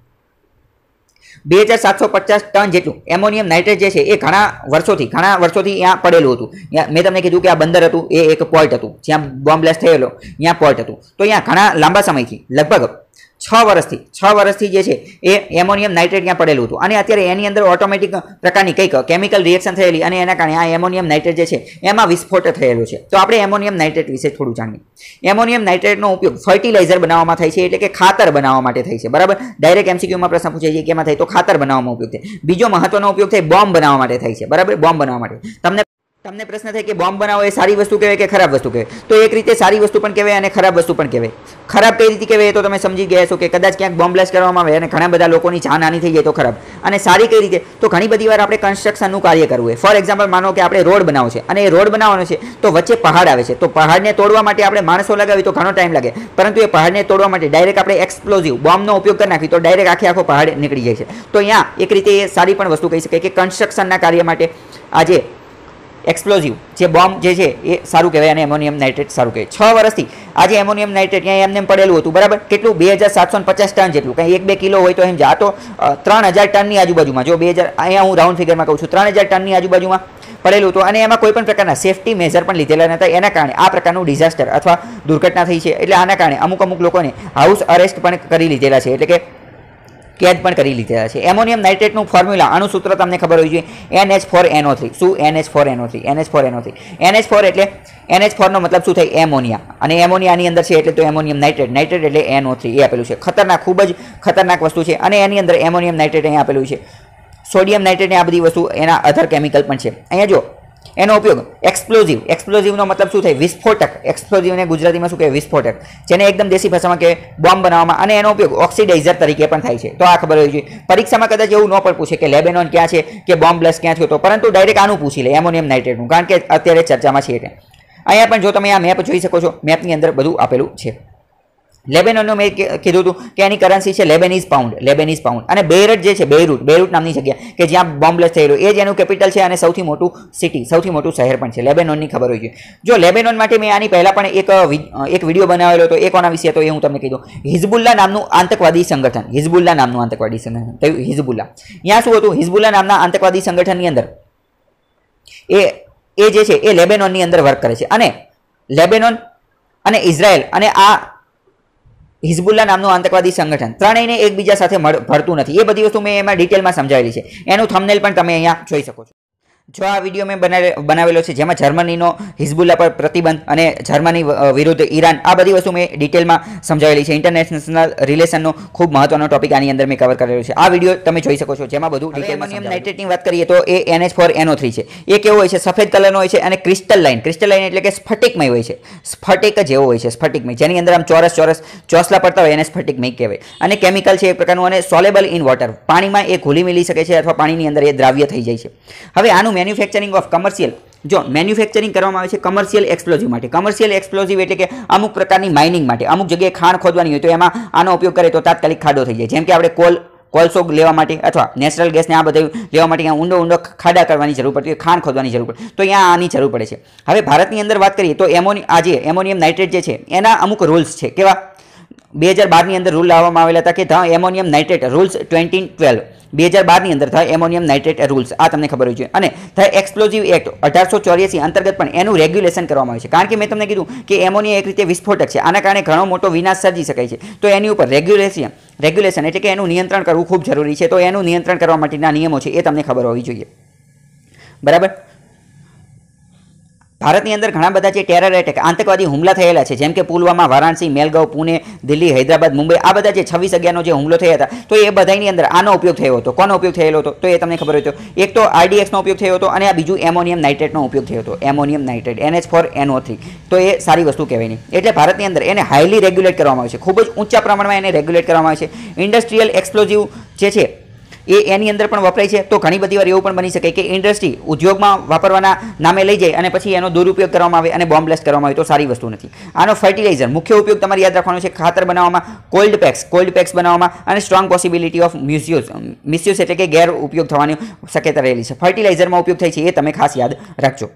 બે હજાર સાતસો પચાસ ટન જેટલું એમોનિયમ નાઇટ્રેટ જે છે એ ઘણા વર્ષોથી ઘણા વર્ષોથી ત્યાં પડેલું હતું. મેં તમને કીધું કે આ બંદર હતું, એ એક પોર્ટ હતું જ્યાં બોમ્બ બ્લાસ્ટ થયેલો, ત્યાં પોર્ટ હતું. તો અહીંયા ઘણા લાંબા સમયથી, લગભગ છ વર્ષથી છ વર્ષથી જે છે એ એમોનિયમ નાઇટ્રેટ ત્યાં પડેલું હતું, અને અત્યારે એની અંદર ઓટોમેટિક પ્રકારની કંઈક કેમિકલ રિએક્શન થયેલી, અને એના કારણે આ એમોનિયમ નાઇટ્રેટ જે છે એમાં વિસ્ફોટ થયેલો છે. તો આપણે એમોનિયમ નાઇટ્રેટ વિશે થોડું જાણીએ. એમોનિયમ નાઇટ્રેટનો ઉપયોગ ફર્ટિલાઇઝર બનાવવામાં થાય છે, એટલે કે ખાતર બનાવવા માટે થાય છે, બરાબર. ડાયરેક્ટ એમસીક્યુમાં પ્રશ્ન પૂછે છે કે એમાં થાય તો ખાતર બનાવવામાં ઉપયોગ થાય. બીજો મહત્વનો ઉપયોગ થાય બોમ્બ બનાવવા માટે થાય છે, બરાબર. બોમ્બ બનાવવા માટે તમને તમને પ્રશ્ન થાય કે બોમ્બ બનાવો એ સારી વસ્તુ કહેવાય કે ખરાબ વસ્તુ કહેવાય? તો એક રીતે સારી વસ્તુ પણ કહેવાય અને ખરાબ વસ્તુ પણ કહેવાય. ખરાબ કઈ રીતે કહેવાય તો તમે સમજી ગયા છો કે કદાચ ક્યાંક બોમ્બ બ્લાસ્ટ કરવામાં આવે અને ઘણા બધા લોકોની જાનહાની થઈ જાય તો ખરાબ. અને સારી કઈ રીતે? તો ઘણી બધી વાર આપણે કન્સ્ટ્રક્શનનું કાર્ય કરવું હોય. ફોર એક્ઝામ્પલ, માનો કે આપણે રોડ બનાવો છે, અને એ રોડ બનાવવાનો છે તો વચ્ચે પહાડ આવે છે. તો પહાડને તોડવા માટે આપણે માણસો લગાવી તો ઘણો ટાઈમ લાગે, પરંતુ એ પહાડને તોડવા માટે ડાયરેક્ટ આપણે એક્સપ્લોઝિવ બોમ્બનો ઉપયોગ કરી નાખી તો ડાયરેક્ટ આખે આખો પહાડ નીકળી જાય છે. તો અહીંયા એક રીતે એ સારી પણ વસ્તુ કહી શકાય કે કન્સ્ટ્રક્શનના કાર્ય માટે આજે એક્સપ્લોઝિવ જે બોમ્બ જે છે એ સારું કહેવાય, અને એમોનિયમ નાઇટ્રેટ સારું કહેવાય. છ વર્ષથી આજે એમોનિયમ નાઇટ્રેટ ત્યાં એમને પડેલું હતું, બરાબર. કેટલું? બે હજાર સાતસો પચાસ ટન જેટલું. કંઈ એક બે કિલો હોય તો એમ જા તો ત્રણ હજાર ટનની આજુબાજુમાં. જો બે હજાર અહીંયા હું રાઉન્ડ ફિગરમાં કહું છું, ત્રણ હજાર ટનની આજુબાજુમાં પડેલું હતું, અને એમાં કોઈ પણ પ્રકારના સેફટી મેઝર પણ લીધેલા નહોતા. એના કારણે આ પ્રકારનું ડિઝાસ્ટર અથવા દુર્ઘટના થઈ છે. એટલે આના કારણે અમુક અમુક લોકોને હાઉસ અરેસ્ટ પણ કરી લીધેલા છે, એટલે કે કેદ પણ કરી લીધેલા છે. એમોનિયમ નાઇટ્રેટનું ફોર્મ્યુલા, આનું સૂત્ર તમને ખબર હોવી જોઈએ, N H four N O three. શું? N H four N O three. N H four N O three. N H four એટલે એન એચ ફોર નો મતલબ શું થાય? એમોનિયા. અને એમોનિયાની અંદર છે એટલે તો એમોનિયમ નાઇટ્રેટ. નાઇટ્રેટ એટલે એન ઓ થ્રી. એ આપેલું છે. ખતરનાક, ખૂબ જ ખતરનાક વસ્તુ છે. અને એની અંદર એમોનિયમ નાઇટ્રેટ અહીંયા આપેલું છે. સોડિયમ નાઇટ્રેટ, આ બધી વસ્તુ એના અધર કેમિકલ પણ છે. અહીંયા જો એનો ઉપયોગ એક્સપ્લોઝિવ. એક્સપ્લોઝિવનો મતલબ શું થાય? વિસ્ફોટક. એક્સપ્લોઝિવને ગુજરાતીમાં શું કહેવાય? વિસ્ફોટક. જેને એકદમ દેશી ભાષામાં કે બોમ્બ બનાવવામાં, અને એનો ઉપયોગ ઓક્સિડાઇઝર તરીકે પણ થાય છે. તો આ ખબર હોવી જોઈએ. પરીક્ષામાં કદાચ એવું ન પણ પૂછે કે લેબેનોન ક્યાં છે કે બોમ્બ બ્લાસ્ટ ક્યાં થયો હતો, પરંતુ ડાયરેક્ટ આનું પૂછી લે, એમોનિયમ નાઇટ્રેટનું, કારણ કે અત્યારે ચર્ચામાં છે. એટલે અહીંયા પણ જો તમે આ મેપ જોઈ શકો છો, મેપની અંદર બધું આપેલું છે. લેબેનોનનું મેં કીધું હતું કે એની કરન્સી છે લેબેનીઝ પાઉન્ડ. લેબેનીઝ પાઉન્ડ. અને બેરટ જે છે, બેરૂટ, બેરૂટ નામની જગ્યા કે જ્યાં બોમ્બ બ્લાસ્ટ થયેલો, એ જ એનું કેપિટલ છે, અને સૌથી મોટું સિટી, સૌથી મોટું શહેર પણ છે. લેબેનોનની ખબર હોય છે. જો લેબેનોન માટે મેં આની પહેલા પણ એક એક વિડીયો બનાવેલો હતો, એ કોના વિશે હતો એ હું તમને કીધું. હિઝબુલ્લા નામનું આતંકવાદી સંગઠન. હિઝબુલ્લા નામનું આતંકવાદી સંગઠન થયું. હિઝબુલ્લા. ત્યાં શું હતું? હિઝબુલ્લા નામના આતંકવાદી સંગઠનની અંદર એ એ જે છે એ લેબેનોનની અંદર વર્ક કરે છે. અને લેબેનોન અને ઇઝરાયલ અને આ હિઝબુલ્લા નામનું આતંકવાદી સંગઠન ત્રણેયને એકબીજા સાથે ભળતું નથી. એ બધી વસ્તુ મેં એમાં ડિટેલમાં સમજાવેલી છે. એનું થંબનેલ પણ તમે અહીંયા જોઈ શકો છો. જો આ વિડીયો મેં બનાવેલો છે જેમાં જર્મનીનો હિઝબુલ્લા પર પ્રતિબંધ અને જર્મની વિરુદ્ધ ઈરાન, આ બધી વસ્તુ મેં ડિટેલમાં સમજાવેલી છે. ઇન્ટરનેશનલ રિલેશનનો ખૂબ મહત્વનો ટોપિક આની અંદર મેં કવર કરેલો છે. આ વિડીયો તમે જોઈ શકો છો, જેમાં બધું એમોનિયમ નાઇટ્રેટની વાત કરીએ તો એ N H four N O three છે. એ કેવો હોય છે? સફેદ કલરનો હોય છે, અને ક્રિસ્ટલ લાઇન. ક્રિસ્ટલ લાઇન એટલે કે સ્ફટિકમય હોય છે. સ્ફટિક જેવો હોય છે, સ્ફટિકમય, જેની અંદર આમ ચોરસ ચોરસ ચોસલા પડતા હોય એને સ્ફટિકમય કહેવાય. અને કેમિકલ છે એક પ્રકારનું, અને સોલેબલ ઇન વોટર. પાણીમાં એ ઘુલી મિલી શકે છે, અથવા પાણીની અંદર એ દ્રાવ્ય થઈ જાય છે. હવે આનું મેન્યુફેક્ચરિંગ ઓફ કમર્શિયલ જો મેન્યુફેક્ચરિંગ કરવામાં આવે છે કમર્શિયલ એક્સપ્લોઝિવ માટે. કમર્શિયલ એક્સપ્લોઝિવ એટલે કે અમુક પ્રકારની માઇનિંગ માટે, અમુક જગ્યાએ ખાણ ખોદવાની હોય તો એમાં આનો ઉપયોગ કરે તો તાત્કાલિક ખાડો થઈ જાય. જેમ કે આપણે કોલ કોલસો લેવા માટે અથવા નેચરલ ગેસને આ બધું લેવા માટે ત્યાં ઊંડો ઊંડો ખાડા કરવાની જરૂર પડતી હોય, ખાણ ખોદવાની જરૂર પડે, તો અહીંયા આની જરૂર પડે છે. હવે ભારતની અંદર વાત કરીએ તો એમોની આ જે એમોનિયમ નાઇટ્રેટ જે છે એના અમુક રૂલ્સ છે. કેવા? બે હજાર બારની અંદર રૂલ લાવવામાં આવેલા હતા કે the ammonium nitrate rules twenty twelve બે હજાર બારની અંદર ધ એમોનિયમ નાઇટ્રેટ રૂલ્સ, આ તમને ખબર હોય છે. અને ધ એક્સપ્લોઝિવ એક્ટ અઢારસો ચોર્યાસી અંતર્ગત પણ એનું રેગ્યુલેશન કરવામાં આવે છે. કારણ કે મેં તમને કીધું કે એમોનિયા એક રીતે વિસ્ફોટક છે, આના કારણે ઘણો મોટો વિનાશ સર્જી શકાય છે. તો એની ઉપર રેગ્યુલેશન રેગ્યુલેશન એટલે કે એનું નિયંત્રણ કરવું ખૂબ જરૂરી છે. તો એનું નિયંત્રણ કરવા માટેના નિયમો છે એ તમને ખબર હોવી જોઈએ. બરાબર. ભારતની અંદર ઘણા બધા જે ટેરર એટેક આતંકવાદી હુમલા થયેલા છે, જેમ કે પુલવામા, વારાણસી, મેલગાંવ, પુણે, દિલ્હી, હૈદરાબાદ, મુંબઈ, આ બધા જે છવ્વીસ અગિયારનો જે હુમલો થયા હતા તો એ બધાની અંદર આનો ઉપયોગ થયો હતો. કોનો ઉપયોગ થયેલો હતો તો એ તમને ખબર હોય તો એક તો આરડીએક્સનો ઉપયોગ થયો હતો અને આ બીજું એમોનિયમ નાઇટ્રેટનો ઉપયોગ થયો હતો. Ammonium nitrate N H four N O three. તો એ સારી વસ્તુ કહેવાય નહીં. એટલે ભારતની અંદર એને હાઈલી રેગ્યુલેટ કરવામાં આવે છે, ખૂબ જ ઊંચા પ્રમાણમાં એને રેગ્યુલેટ કરવામાં આવે છે. ઇન્ડસ્ટ્રીયલ એક્સપ્લોઝિવ જે છે એ એની અંદર પણ વપરાય છે. તો ઘણી બધી વાર એવું પણ બની શકે કે ઇન્ડસ્ટ્રી ઉદ્યોગમાં વાપરવાના નામે લઈ જાય અને પછી એનો દુરુપયોગ કરવામાં આવે અને બોમ્બ બ્લાસ્ટ કરવામાં આવે તો સારી વસ્તુ નથી. આનો ફર્ટિલાઇઝર મુખ્ય ઉપયોગ તમારે યાદ રાખવાનો છે ખાતર બનાવવામાં, કોલ્ડ પેક્સ કોલ્ડ પેક્સ બનાવવામાં અને strong possibility of misuse misuse એટલે કે ગેર ઉપયોગ થવાની શક્યતા રહેલી છે. ફર્ટિલાઇઝરમાં ઉપયોગ થાય છે એ તમે ખાસ યાદ રાખજો.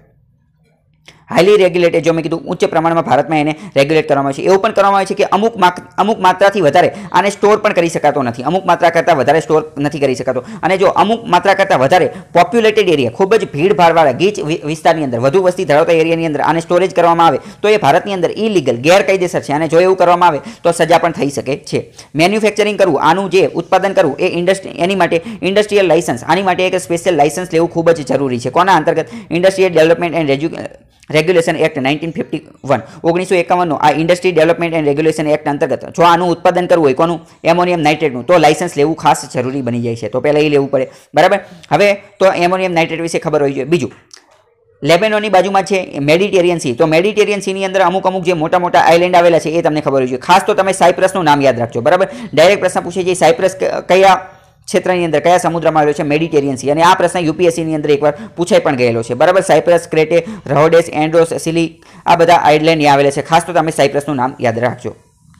હાઈલી રેગ્યુલેટેડ, જો મેં કીધું ઉચ્ચ પ્રમાણમાં ભારતમાં એને રેગ્યુલેટ કરવામાં આવે છે. એવું પણ કરવામાં આવે છે કે અમુક અમુક માત્રાથી વધારે આને સ્ટોર પણ કરી શકાતો નથી. અમુક માત્રા કરતાં વધારે સ્ટોર નથી કરી શકાતો. અને જો અમુક માત્રા કરતાં વધારે પોપ્યુલેટેડ એરિયા, ખૂબ જ ભીડભાડવાળા ગીચ વિસ્તારની અંદર, વધુ વસ્તી ધરાવતા એરિયાની અંદર આને સ્ટોરેજ કરવામાં આવે તો એ ભારતની અંદર ઇલીગલ, ગેરકાયદેસર છે. અને જો એવું કરવામાં આવે તો સજા પણ થઈ શકે છે. મેન્યુફેક્ચરિંગ કરવું, આનું જે ઉત્પાદન કરવું એ ઇન્ડસ્ટ્રી એની માટે ઇન્ડસ્ટ્રીયલ લાયસન્સ, આની માટે એક સ્પેશિયલ લાયસન્સ લેવું ખૂબ જ જરૂરી છે. કોના અંતર્ગત? Industrial development and regulation act nineteen fifty one ઓગણીસો એકાવનનો આ industry development and regulation act અંતર્ગત જો આનું ઉત્પાદન કરવું હોય કોનું? એમોનિયમ નાઇટ્રેટનું, તો લાયસન્સ લેવું ખાસ જરૂરી બની જાય છે. તો પહેલાં એ લેવું પડે. બરાબર. હવે તો એમોનિયમ નાઇટ્રેટ વિશે ખબર હોવી જોઈએ. બીજું, લેબેનોની બાજુમાં છે મેડિટેરિયન સી. તો મેડિટેરિયન સીની અંદર અમુક અમુક જે મોટા મોટા આઇલેન્ડ આવેલા છે એ તમને ખબર હોવી જોઈએ. ખાસ તો તમે સાયપ્રસનું નામ યાદ રાખજો. બરાબર. ડાયરેક્ટ પ્રશ્ન પૂછે છે સાયપ્રસ કયા ક્ષેત્રની અંદર, કયા સમુદ્રમાં આવેલો છે? Mediterranean sea. અને આ પ્રશ્ન યુપીએસસીની અંદર એકવાર પૂછાઈ પણ ગયેલો છે. બરાબર. સાયપ્રસ, ક્રેટે, રહોડેસ, એન્ડ્રોસ, સિલી, આ બધા આઇલેન્ડ આવેલા છે. ખાસ તો તમે સાયપ્રસનું નામ યાદ રાખજો.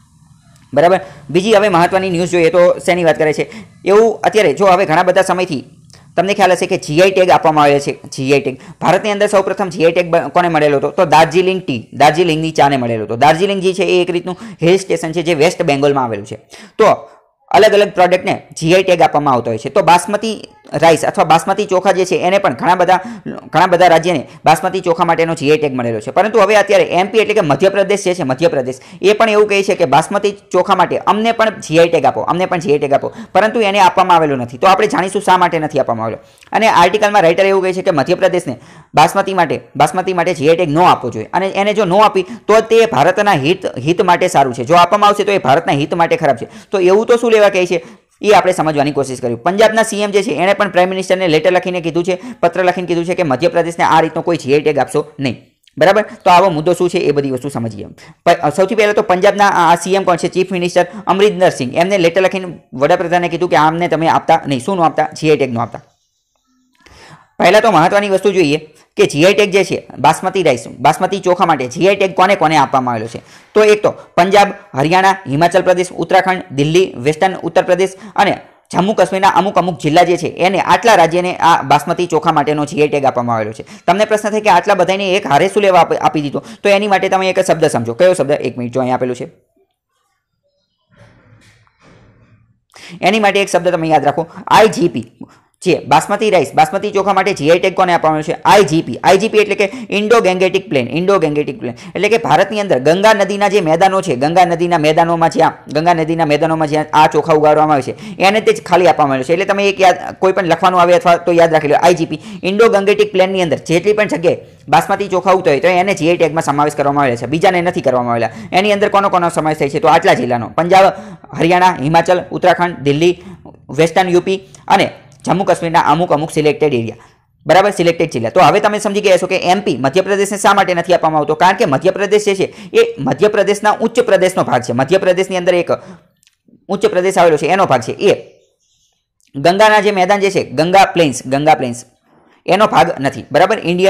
બરાબર. બીજી હવે મહત્વની ન્યૂઝ જોઈએ તો શેની વાત કરે છે? એવું અત્યારે જો હવે ઘણા બધા સમયથી તમને ખ્યાલ હશે કે જીઆઈ ટેગ આપવામાં આવે છે. જીઆઈ ટેગ ભારતની અંદર સૌપ્રથમ જીઆઈ ટેગ કોને મળેલો હતો? તો દાર્જિલિંગ ટી, દાર્જિલિંગની ચાને મળેલો હતો. દાર્જિલિંગ જે છે એ એક રીતનું હિલ સ્ટેશન છે જે વેસ્ટ બેંગોલમાં આવેલું છે. તો અલગ અલગ પ્રોડક્ટને જીઆઈ ટેગ આપવામાં આવતો હોય છે. તો બાસમતી રાઈસ અથવા બાસમતી ચોખા જે છે એને પણ ઘણા બધા ઘણા બધા રાજ્યને બાસમતી ચોખા માટેનો જીઆઈ ટેગ મળેલો છે. પરંતુ હવે અત્યારે એમપી એટલે કે મધ્યપ્રદેશ જે છે, મધ્યપ્રદેશ એ પણ એવું કહે છે કે બાસમતી ચોખા માટે અમને પણ જીઆઈ ટેગ આપો, અમને પણ જીઆઈ ટેગ આપો. પરંતુ એને આપવામાં આવેલો નથી. તો આપણે જાણીશું શા માટે નથી આપવામાં આવેલો. અને આર્ટિકલમાં રાઇટર એવું કહે છે કે મધ્યપ્રદેશને બાસમતી માટે બાસમતી માટે જીઆઈ ટેગ ન આપવો જોઈએ. અને એને જો ન આપી તો તે ભારતના હિત હિત માટે સારું છે. જો આપવામાં આવશે તો એ ભારતના હિત માટે ખરાબ છે. તો એવું તો શું લેવા કહે છે એ આપણે સમજવાની કોશિશ કરી. પંજાબના સીએમ જે છે એણે પણ પ્રાઇમ મિનિસ્ટરને લેટર લખીને કીધું છે, પત્ર લખીને કીધું છે કે મધ્યપ્રદેશને આ રીતનો કોઈ જીઆઈ ટેગ આપશો નહીં. બરાબર. તો આવો મુદ્દો શું છે એ બધી વસ્તુ સમજીએ. સૌથી પહેલાં તો પંજાબના આ સીએમ કોણ છે? Chief minister Amarinder Singh. એમને લેટર લખીને વડાપ્રધાને કીધું કે આમને તમે આપતા નહીં. શું ન આપતા? જીઆઈ ટેગ ન આપતા. પહેલાં તો મહત્વની વસ્તુ જોઈએ કે જીઆઈ ટેગ જે છે બાસમતી રાઈસ, બાસમતી ચોખા માટે જીઆઈ ટેગ કોને કોને આપવામાં આવેલો છે? તો એક તો પંજાબ, હરિયાણા, હિમાચલ પ્રદેશ, ઉત્તરાખંડ, દિલ્હી, વેસ્ટર્ન ઉત્તર પ્રદેશ અને જમ્મુ કાશ્મીરના અમુક અમુક જિલ્લા જે છે એને આટલા રાજ્યને આ બાસમતી ચોખા માટેનો જીઆઈ ટેગ આપવામાં આવેલો છે. તમને પ્રશ્ન થાય કે આટલા બધાને એક હારે શું લેવા આપી દીધો? તો એની માટે તમે એક શબ્દ સમજો. કયો શબ્દ? એક મિનિટ, જો અહીં આપેલું છે. એની માટે એક શબ્દ તમે યાદ રાખો, આઈજીપી. જે બાસમતી રાઈસ, બાસમતી ચોખા માટે જીઆઈ ટેગ કોને આપવામાં આવ્યો છે? આઈજીપી. આઈજીપી એટલે કે Indo Gangetic plain. Indo Gangetic plain એટલે કે ભારતની અંદર ગંગા નદીના જે મેદાનો છે, ગંગા નદીના મેદાનોમાં જ્યાં ગંગા નદીના મેદાનોમાં જ્યાં આ ચોખા ઉગાડવામાં આવે છે એને તે જ ખાલી આપવામાં આવ્યો છે. એટલે તમે એક યાદ કોઈ પણ લખવાનું આવે અથવા તો યાદ રાખી લો, આઈજીપી ઇન્ડો ગેંગેટિક પ્લેનની અંદર જેટલી પણ જગ્યાએ બાસમતી ચોખા ઉગતો હોય તો એને જીઆઈ ટેગમાં સમાવેશ કરવામાં આવેલા છે. બીજાને નથી કરવામાં આવેલા. એની અંદર કોનો કોનો સમાવેશ થાય છે? તો આટલા જિલ્લાનો: પંજાબ, હરિયાણા, હિમાચલ, ઉત્તરાખંડ, દિલ્હી, વેસ્ટર્ન યુપી અને જમ્મુ કાશ્મીરના અમુક અમુક સિલેક્ટેડ એરિયા. બરાબર. સિલેક્ટેડ જિલ્લા. તો હવે તમે સમજી ગયા છો કે એમપી મધ્યપ્રદેશને શા માટે નથી આપવામાં આવતો? કારણ કે મધ્યપ્રદેશ જે છે એ મધ્યપ્રદેશના ઉચ્ચ પ્રદેશનો ભાગ છે. મધ્યપ્રદેશની અંદર એક ઉચ્ચ પ્રદેશ આવેલો છે એનો ભાગ છે. એ ગંગાના જે મેદાન જે છે, ગંગા પ્લેન્સ, ગંગા પ્લેન્સ એનો ભાગ નથી. બરાબર. ઇન્ડિયન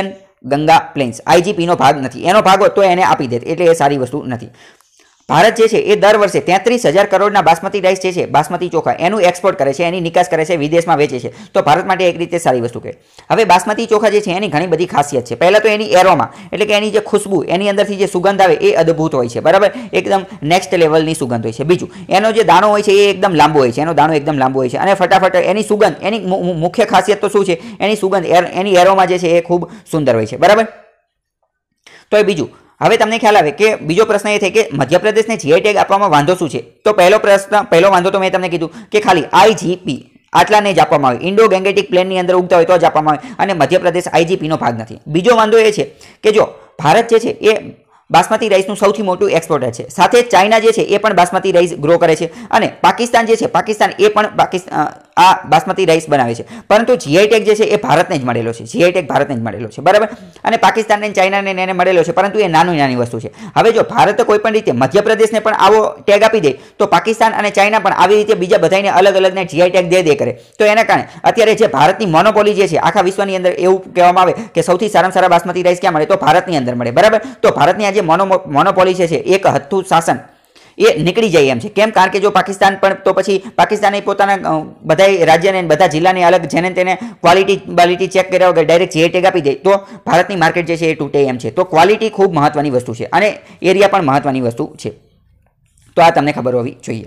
ગંગા પ્લેન્સ આઈજીપીનો ભાગ નથી, એનો ભાગ હોત તો એને આપી દેત, એટલે એ સારી વસ્તુ નથી. ભારત જે છે એ દર વર્ષે તેત્રીસ હજાર કરોડના બાસમતી રાઈસ જે છે, બાસમતી ચોખા, એનું એક્સપોર્ટ કરે છે, એની નિકાસ કરે છે, વિદેશમાં વેચે છે. તો ભારત માટે એક રીતે સારી વસ્તુ કહેવાય. હવે બાસમતી ચોખા જે છે એની ઘણી બધી ખાસિયત છે. પહેલાં તો એની એરોમાં, એટલે કે એની જે ખુશ્બુ, એની અંદરથી જે સુગંધ આવે એ અદ્ભુત હોય છે, બરાબર, એકદમ નેક્સ્ટ લેવલની સુગંધ હોય છે. બીજું, એનો જે દાણો હોય છે એ એકદમ લાંબો હોય છે, એનો દાણો એકદમ લાંબો હોય છે અને ફટાફટ એની સુગંધ, એની મુખ્ય ખાસિયત તો શું છે, એની સુગંધ, એની એરોમાં જે છે એ ખૂબ સુંદર હોય છે, બરાબર. તો એ બીજું. હવે તમને ખ્યાલ આવે કે બીજો પ્રશ્ન એ થાય કે મધ્યપ્રદેશને જીઆઈ ટેગ આપવામાં વાંધો શું છે? તો પહેલો પ્રશ્ન, પહેલો વાંધો તો મેં તમને કીધું કે ખાલી આઈજીપી આટલાને જ આપવામાં આવે, ઇન્ડો ગેંગેટિક પ્લેનની અંદર ઉગતા હોય તો જ આપવામાં આવે, અને મધ્યપ્રદેશ આઈજીપીનો ભાગ નથી. બીજો વાંધો એ છે કે જો ભારત જે છે એ બાસમતી રાઈસનું સૌથી મોટું એક્સપોર્ટર છે, સાથે ચાઇના જે છે એ પણ બાસમતી રાઈસ ગ્રો કરે છે, અને પાકિસ્તાન જે છે, પાકિસ્તાન એ પણ પાકિસ્તાન આ બાસમતી રાઈસ બનાવે છે. પરંતુ જીઆઈ ટેગ જે છે એ ભારતને જ મળેલો છે, જીઆઈ ટેગ ભારતને જ મળેલો છે, બરાબર. અને પાકિસ્તાનને, ચાઇનાને એને મળેલો છે, પરંતુ એ નાની નાની વસ્તુ છે. હવે જો ભારત કોઈ પણ રીતે મધ્યપ્રદેશને પણ આવો ટેગ આપી દે તો પાકિસ્તાન અને ચાઇના પણ આવી રીતે બીજા બધાને અલગ અલગને જીઆઈ ટેગ દે દે કરે. તો એના કારણે અત્યારે જે ભારતની મોનોપોલી જે છે આખા વિશ્વની અંદર, એવું કહેવામાં આવે કે સૌથી સારામાં સારા બાસમતી રાઈસ ક્યાં મળે? તો ભારતની અંદર મળે, બરાબર. તો ભારતની આજે મોનો મોનોપોલી છે, એક હથ્થું શાસન એ નીકળી જાય એમ છે. કેમ? કારણ કે જો પાકિસ્તાન પણ, તો પછી પાકિસ્તાને પોતાના બધા રાજ્યને, બધા જિલ્લાને અલગ, જેને તેને ક્વોલિટી ક્વોલિટી ચેક કર્યા વગર ડાયરેક્ટ જીઆઈ ટેગ આપી દે તો ભારતની માર્કેટ જે છે એ તૂટે એમ છે. તો ક્વોલિટી ખૂબ મહત્વની વસ્તુ છે અને એરિયા પણ મહત્વની વસ્તુ છે. તો આ તમને ખબર હોવી જોઈએ.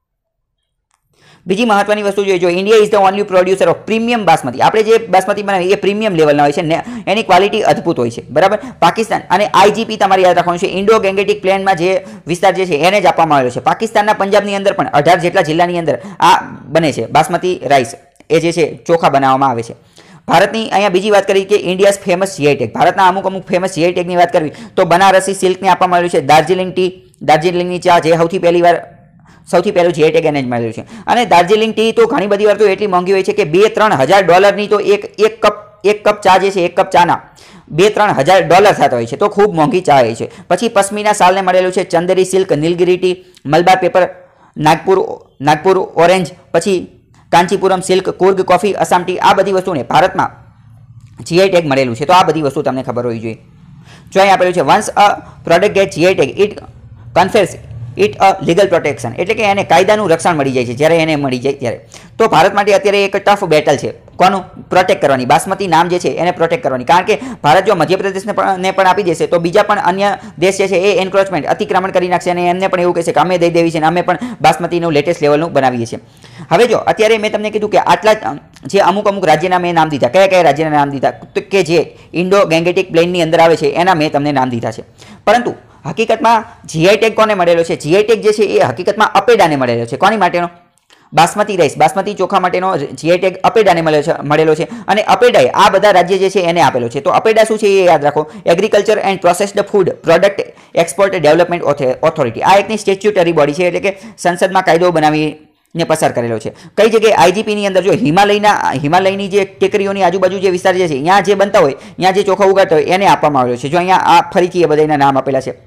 બીજી મહત્વની વસ્તુ જોઈએ, જો India is the only producer of premium basmati, આપણે જે બાસમતી બનાવીએ એ પ્રીમિયમ લેવલના હોય છે ને, એની ક્વોલિટી અદ્ભુત હોય છે, બરાબર. પાકિસ્તાન અને આઈજીપી તમારે યાદ રાખવાનું છે, ઇન્ડો ગેંગેટિક પ્લેનમાં જે વિસ્તાર જે છે એને જ આપવામાં આવેલો છે. પાકિસ્તાનના પંજાબની અંદર પણ અઢાર જેટલા જિલ્લાની અંદર આ બને છે બાસમતી રાઈસ, એ જે છે ચોખા બનાવવામાં આવે છે. ભારતની અહીંયા બીજી વાત કરી કે ઇન્ડિયાઝ ફેમસ જીઆઈ ટેગ, ભારતના અમુક અમુક ફેમસ જીઆઈ ટેગની વાત કરવી તો બનારસી સિલ્કને આપવામાં આવેલું છે, દાર્જિલિંગ ટી, દાર્જિલિંગની ચા જે સૌથી પહેલી વાર સૌથી પહેલું જીઆઈ ટેગ એને જ મળેલું છે. અને દાર્જિલિંગ ટી તો ઘણી બધી વાર તો એટલી મોંઘી હોય છે કે બે ત્રણ હજાર ડોલરની તો એક એક કપ એક કપ ચા જે છે, એક કપ ચાના બે ત્રણ હજાર ડોલર થતા હોય છે. તો ખૂબ મોંઘી ચા હોય છે. પછી પશ્મિના શાલને મળેલું છે, Chanderi silk, Nilgiri tea, Malabar pepper, Nagpur Nagpur orange, પછી Kanchipuram silk, Coorg coffee, Assam tea, આ બધી વસ્તુને ભારતમાં જીઆઈ ટેગ મળેલું છે. તો આ બધી વસ્તુ તમને ખબર હોવી જોઈએ. જો અહીં આપેલું છે, once a product get GI tag it confers it a legal protection, એટલે કે એને કાયદાનું રક્ષણ મળી જાય છે જ્યારે એને મળી જાય ત્યારે. તો ભારત માટે અત્યારે એક ટફ બેટલ છે, કોનું? પ્રોટેક્ટ કરવાની, બાસમતી નામ જે છે એને પ્રોટેક્ટ કરવાની. કારણ કે ભારત જો મધ્યપ્રદેશને પણ ને પણ આપી દેશે તો બીજા પણ અન્ય દેશ જે છે એ એન્ક્રોચમેન્ટ, અતિક્રમણ કરી નાખશે અને એમને પણ એવું કહેશે કે અમે દઈ દેવી છે અને અમે પણ બાસમતીનું લેટેસ્ટ લેવલનું બનાવીએ છીએ. હવે જો અત્યારે મેં તમને કીધું કે આટલા જે અમુક અમુક રાજ્યના મેં નામ દીધા, કયા કયા રાજ્યના નામ દીધા કે જે ઇન્ડો ગેંગેટિક પ્લેનની અંદર આવે છે એના મેં તમને નામ દીધા છે. પરંતુ હકીકતમાં જીઆઈ ટેગ કોને મળેલો છે? જીઆઈ ટેગ જે છે એ હકીકતમાં અપેડાને મળેલો છે. કોની માટેનો? બાસમતી રાઈસ, બાસમતી ચોખા માટેનો જીઆઈ ટેગ અપેડાને મળેલો છે મળેલો છે અને અપેડાએ આ બધા રાજ્ય જે છે એને આપેલો છે. તો અપેડા શું છે એ યાદ રાખો, agriculture and processed food product export development authority. આ એકની સ્ટેચ્યુટરી બોડી છે, એટલે કે સંસદમાં કાયદો બનાવી ને પસાર કરેલો છે. કઈ જગ્યાએ? આઈજીપીની અંદર. જો હિમાલયના હિમાલયની જે ટેકરીઓની આજુબાજુ જે વિસ્તાર જે છે ત્યાં જે બનતા હોય, ત્યાં જે ચોખા ઉગાડતા હોય એને આપવામાં આવેલો છે. જો અહીંયા આ ફરીથી એ બધાના નામ આપેલા છે.